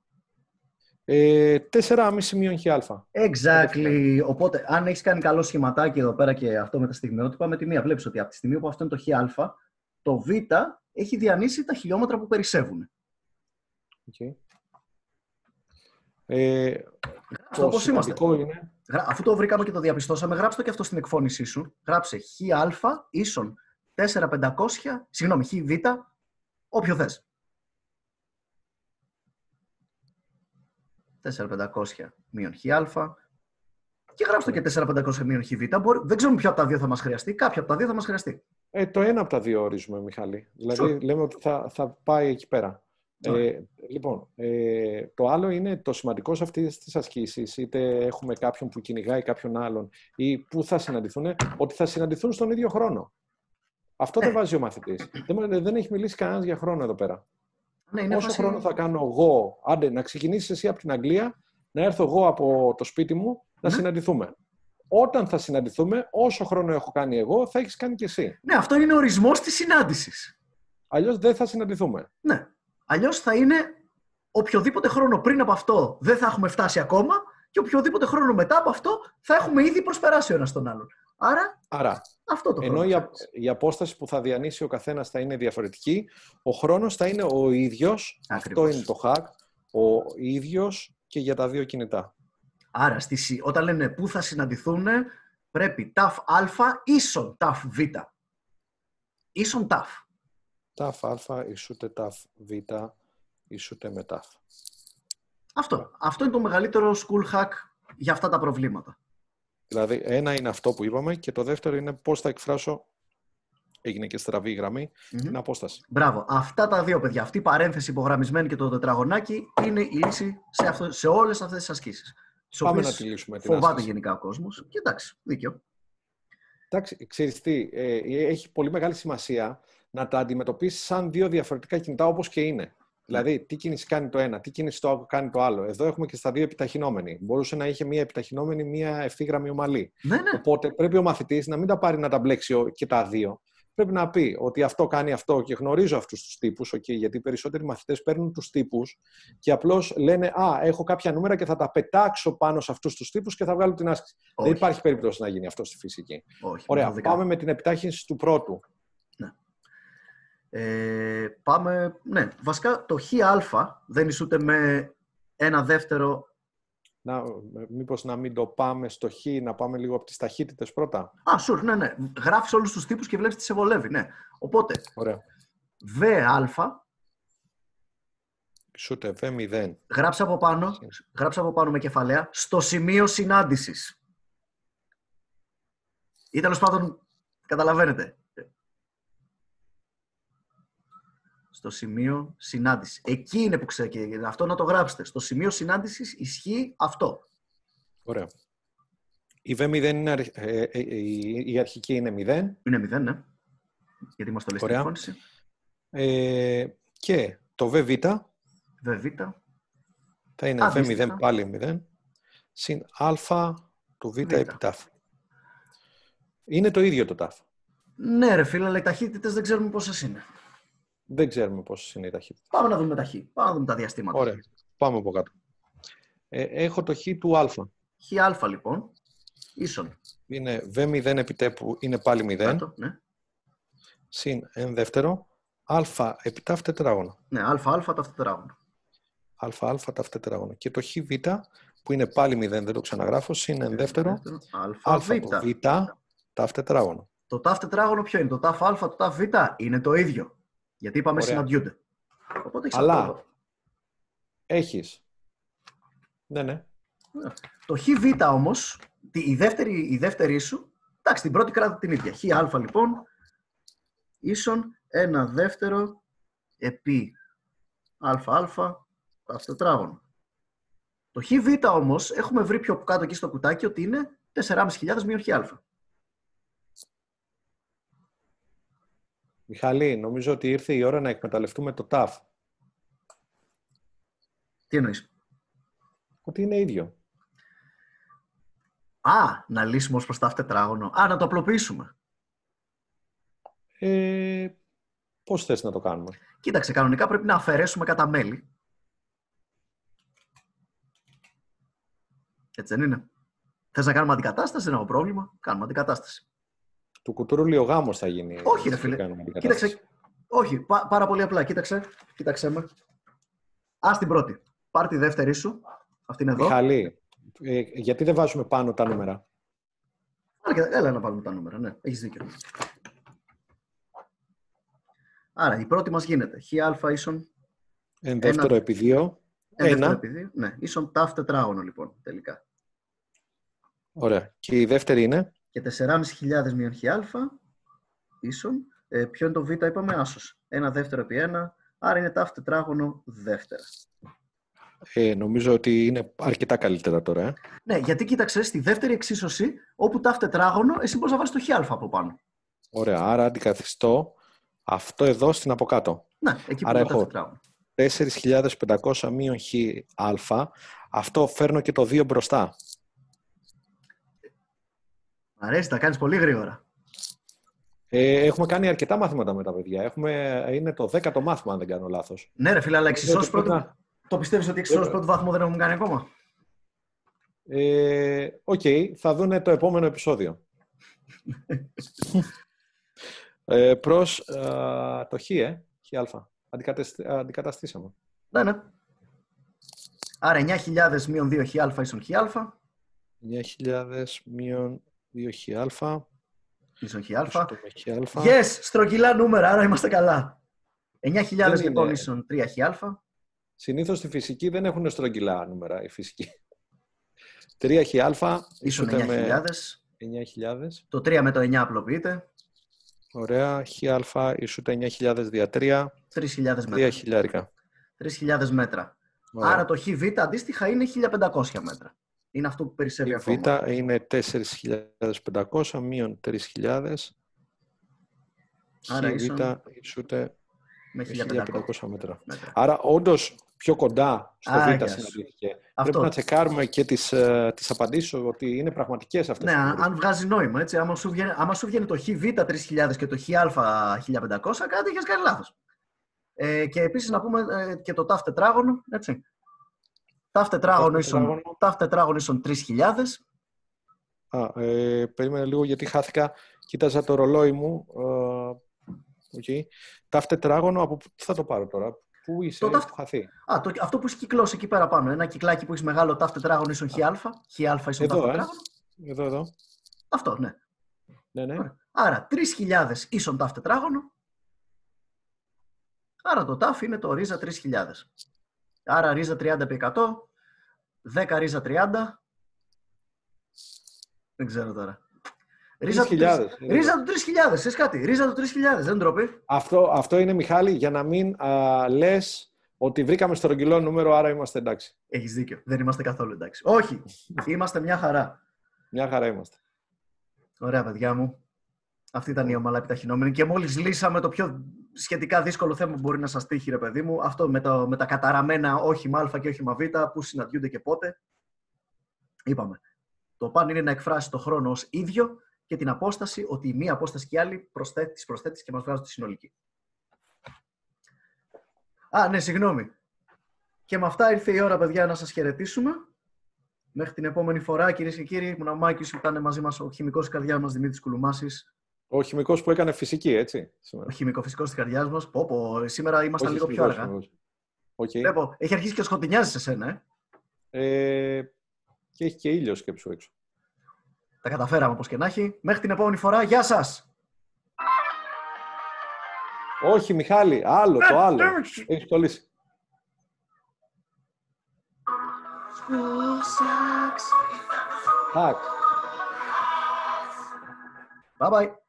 4,5 μείον χ α. Exactly. Οπότε, αν έχεις κάνει καλό σχηματάκι εδώ πέρα και αυτό με τα στιγμιότυπα, με τη μία βλέπεις ότι από τη στιγμή που αυτό είναι το χ α, το β έχει διανύσει τα χιλιόμετρα που περισσεύουν. Okay. Το σημαντικό είναι... Αφού το βρήκαμε και το διαπιστώσαμε, γράψτε το και αυτό στην εκφώνησή σου. Γράψε χ α ίσον 4.500, συγγνώμη, χ β, όποιο θες. 4.500 μείον χ α και γράψτε το και 4.500 μείον χ β. Δεν ξέρουμε ποιο από τα δύο θα μας χρειαστεί. Κάποιο από τα δύο θα μας χρειαστεί. Το ένα από τα δύο ορίζουμε, Μιχάλη. Δηλαδή λέμε ότι θα πάει εκεί πέρα. Λοιπόν, το άλλο είναι το σημαντικό σε αυτές τις ασκήσεις, είτε έχουμε κάποιον που κυνηγάει κάποιον άλλον ή που θα συναντηθούν, ότι θα συναντηθούν στον ίδιο χρόνο. Αυτό δεν βάζει ο μαθητής. Δεν έχει μιλήσει κανένας για χρόνο εδώ πέρα. Όσο χρόνο θα κάνω εγώ, άντε να ξεκινήσεις εσύ από την Αγγλία να έρθω εγώ από το σπίτι μου να συναντηθούμε. Όταν θα συναντηθούμε, όσο χρόνο έχω κάνει εγώ, θα έχεις κάνει και εσύ. Ναι, αυτό είναι ορισμός της συνάντησης. Αλλιώς δεν θα συναντηθούμε. Ναι. Αλλιώς θα είναι οποιοδήποτε χρόνο πριν από αυτό δεν θα έχουμε φτάσει ακόμα και οποιοδήποτε χρόνο μετά από αυτό θα έχουμε ήδη προσπεράσει ο ένας τον άλλον. Άρα αυτό το χρόνο. Ενώ η απόσταση που θα διανύσει ο καθένας θα είναι διαφορετική, ο χρόνος θα είναι ο ίδιος. Ακριβώς. Αυτό είναι το hack. Ο ίδιος και για τα δύο κινητά. Άρα, όταν λένε πού θα συναντηθούν, πρέπει ταφ α ίσον ταφ β. Ίσον ταφ. Ταφ α ισούται ταφ β ισούται με ταφ. Αυτό είναι το μεγαλύτερο school hack για αυτά τα προβλήματα. Δηλαδή, ένα είναι αυτό που είπαμε και το δεύτερο είναι πώς θα εκφράσω, έγινε και στραβή γραμμή, την απόσταση. Μπράβο. Αυτά τα δύο, παιδιά. Αυτή η παρένθεση υπογραμμισμένη και το τετραγωνάκι είναι η λύση σε όλες αυτές τις ασκήσεις. Πάμε να τη λύσουμε. Φοβάται γενικά ο κόσμος. Και εντάξει, δίκιο. Εντάξει, ξέρεις τι, έχει πολύ μεγάλη σημασία να τα αντιμετωπίσεις σαν δύο διαφορετικά κινητά όπως και είναι. Δηλαδή, τι κίνηση κάνει το ένα, τι κίνηση κάνει το άλλο. Εδώ έχουμε και στα δύο επιταχυνόμενοι. Μπορούσε να είχε μία επιταχυνόμενη, μία ευθύγραμμη ομαλή. Ναι. Οπότε πρέπει ο μαθητής να μην τα πάρει να τα μπλέξει και τα δύο. Πρέπει να πει ότι αυτό κάνει αυτό και γνωρίζω αυτούς τους τύπους, γιατί οι περισσότεροι μαθητές παίρνουν τους τύπους και απλώς λένε έχω κάποια νούμερα και θα τα πετάξω πάνω σε αυτούς τους τύπους και θα βγάλω την άσκηση. Όχι. Δεν υπάρχει περίπτωση να γίνει αυτό στη φυσική. Όχι, ωραία, πάμε με την επιτάχυνση του πρώτου. Πάμε, βασικά το χ δεν ισούται με ένα δεύτερο. Μήπως να μην το πάμε στο χ, να πάμε λίγο από τις ταχύτητες πρώτα. Sure, ναι. Γράφεις όλους τους τύπους και βλέπεις τι σε βολεύει, ναι. Οπότε, βα ισούται v0. Γράψε από πάνω με κεφαλαία στο σημείο συνάντησης. Ή τέλος πάντων, καταλαβαίνετε. Στο σημείο συνάντησης. Εκεί είναι που ξέρετε. Αυτό να το γράψετε. Στο σημείο συνάντησης ισχύει αυτό. Ωραία. Η v0 είναι, η αρχική είναι 0. Είναι 0, ναι. Γιατί μας το λέει στην εμφάνιση. Και το vβ θα είναι v0 πάλι 0 συν α του β επί ταφ. Είναι το ίδιο το ταφ. Ναι ρε φίλε, αλλά οι ταχύτητες δεν ξέρουμε πόσες είναι. Δεν ξέρουμε πόσες είναι οι ταχύτητες. Πάμε να δούμε τα χ. Πάμε να δούμε τα διαστήματα. Ωραία. Πάμε από κάτω. Έχω το χ του α. Χ α λοιπόν. Ίσον. Είναι v0 επί τ που είναι πάλι 0. Κάτω, ναι. Συν εν δεύτερο α επί ταφ τετράγωνο. Ναι, α ταφ τετράγωνο. Α ταφ τετράγωνο. Και το χ β που είναι πάλι 0, δεν το ξαναγράφω, συν εν δεύτερο α β ταφ τετράγωνο. Το ταφ τετράγωνο ποιο είναι? Το ταφ α, το ταφ β είναι το ίδιο. Γιατί είπαμε συναντιούνται. Οπότε έχεις αλλά αυτό. Έχεις. Ναι. Το χ β όμως, η δεύτερη σου, εντάξει, την πρώτη κράτη την ίδια. Χ α λοιπόν, ίσον ένα δεύτερο επί α ταφ τετράγωνο. Το χ β όμως, έχουμε βρει πιο κάτω εκεί στο κουτάκι ότι είναι 4.500 μείον χ α. Μιχαλή, νομίζω ότι ήρθε η ώρα να εκμεταλλευτούμε το ταφ. Τι εννοείς? Ότι είναι ίδιο. Να λύσουμε ως προς ταφ τετράγωνο. Να το απλοποιήσουμε. Πώς θες να το κάνουμε? Κοίταξε, κανονικά πρέπει να αφαιρέσουμε κατά μέλη. Έτσι δεν είναι? Θες να κάνουμε αντικατάσταση, δεν έχω πρόβλημα. Κάνουμε αντικατάσταση. Του κουτούρουλι ο γάμος θα γίνει. Όχι ρε φίλε. Κοίταξε. Όχι, πάρα πολύ απλά. Κοίταξε με. Ας την πρώτη. Πάρ' τη δεύτερη σου. Αυτή είναι εδώ. Μιχαλή, γιατί δεν βάζουμε πάνω τα νούμερα? Έλα να βάλουμε τα νούμερα, ναι. Έχεις δίκιο. Άρα, η πρώτη μας γίνεται. Χ α ίσον... Εν δεύτερο επί 2. Ένα. Ναι, ίσον ταφ τετράγωνο, λοιπόν, τελικά. Ωραία. Και η δεύτερη είναι? Και 4.500 μείον χ α ίσον... ποιο είναι το β, είπαμε, άσος. Ένα δεύτερο επί 1. Άρα είναι ταφ τετράγωνο δεύτερα. Νομίζω ότι είναι αρκετά καλύτερα τώρα. Ναι, γιατί κοίταξε, στη δεύτερη εξίσωση, όπου ταφ τετράγωνο, εσύ μπορείς να βάλεις το χ α από πάνω. Ωραία, άρα αντικαθιστώ αυτό εδώ στην από κάτω. Ναι, εκεί που άρα είναι το έχω τετράγωνο. 4.500 μείον χ α. Αυτό φέρνω και το 2 μπροστά. Μ' αρέσει, τα κάνεις πολύ γρήγορα. Έχουμε κάνει αρκετά μαθήματα με τα παιδιά. Είναι το 10ο μάθημα, αν δεν κάνω λάθος. Ναι ρε φίλε, αλλά εξισώσεις πρώτο... Το πιστεύεις ότι εξισώσεις πρώτο βάθμο δεν έχουμε κάνει ακόμα? Οκ, θα δούνε το επόμενο επεισόδιο. Προς το χ α. Αντικαταστήσαμε. Ναι. Άρα 9.000 μείον 2 χ α ίσον χ α. 9.000 μείον 2 χ α. Ίσον χ α. Yes, στρογγυλά νούμερα, άρα είμαστε καλά. 9.000 λοιπόν ίσον 3 χ α. Συνήθως στη φυσική δεν έχουν στρογγυλά νούμερα, η φυσική. 3 χ α ίσον 9.000. Το 3 με το 9 απλοποιείται. Ωραία. Χ α ισούται 9.000 δια 3. 3.000 μέτρα. 3.000 μέτρα. Ωραία. Άρα το χ β αντίστοιχα είναι 1.500 μέτρα. Είναι αυτό που περισσεύει ακόμα. Η β είναι 4.500 μείον 3.000. Άρα η β ισούται με 1.500 μέτρα. Άρα όντως πιο κοντά στο β συναντήθηκε. Πρέπει να τσεκάρουμε και τις απαντήσεις ότι είναι πραγματικές αυτές. Ναι, αν βγάζει νόημα. Έτσι. Άμα σου βγαίνει το χ β 3.000 και το χ α 1.500, κάτι έχεις κάνει λάθος. Και επίσης να πούμε και το τάφ τετράγωνο. Έτσι. Τάφ τετράγωνο ίσον 3.000. Περίμενε λίγο γιατί χάθηκα. Κοίταζα το ρολόι μου. Okay. Τάφ τετράγωνο, από πού θα το πάρω τώρα? Πού είσαι, που χαθεί? Αυτό που έχει κυκλώσει εκεί πέρα πάνω. Ένα κυκλάκι που έχει μεγάλο τάφ τετράγωνο ίσον χ α. Χ α ίσον τάφ τετράγωνο. Εδώ. Αυτό, ναι. Ναι. Άρα 3.000 ίσον τάφ τετράγωνο. Άρα το τάφ είναι το ρίζα 3.000. Άρα ρίζα 30 επί 100. 10 ρίζα 30. Δεν ξέρω τώρα. Ρίζα του 3.000. Θες κάτι. Ρίζα του 3.000. Δεν ντροπή. Αυτό είναι, Μιχάλη, για να μην λες ότι βρήκαμε στρογγυλό νούμερο, άρα είμαστε εντάξει. Έχεις δίκιο. Δεν είμαστε καθόλου εντάξει. Όχι. Είμαστε μια χαρά. Μια χαρά είμαστε. Ωραία, παιδιά μου. Αυτή ήταν η ομαλά επιταχυνόμενη. Και μόλις λύσαμε το πιο σχετικά δύσκολο θέμα που μπορεί να σας τύχει, ρε παιδί μου. Αυτό με τα καταραμένα όχημα Α και όχημα Β, που συναντιούνται και πότε. Είπαμε. Το παν είναι να εκφράσει το χρόνο ως ίδιο και την απόσταση, ότι η μία απόσταση και η άλλη προσθέτει και μας βγάζει τη συνολική. Ναι, συγγνώμη. Και με αυτά ήρθε η ώρα, παιδιά, να σας χαιρετήσουμε. Μέχρι την επόμενη φορά, κυρίες και κύριοι, ήμουν ο Μάκης, που ήταν μαζί μας ο χημικός της καρδιάς μας, Δημήτρης Κουλουμάσης. Ο χημικός που έκανε φυσική, έτσι. Ο χημικοφυσικός της καρδιάς μας. Σήμερα ήμασταν λίγο πιο αργά. Okay. Βλέπω, έχει αρχίσει και σκοτεινιάζει σε σένα, Και έχει και ήλιο σκέψου έξω. Τα καταφέραμε όπως και να έχει. Μέχρι την επόμενη φορά, γεια σας! Όχι, Μιχάλη, το άλλο. Έχεις κολλήσει. Bye bye.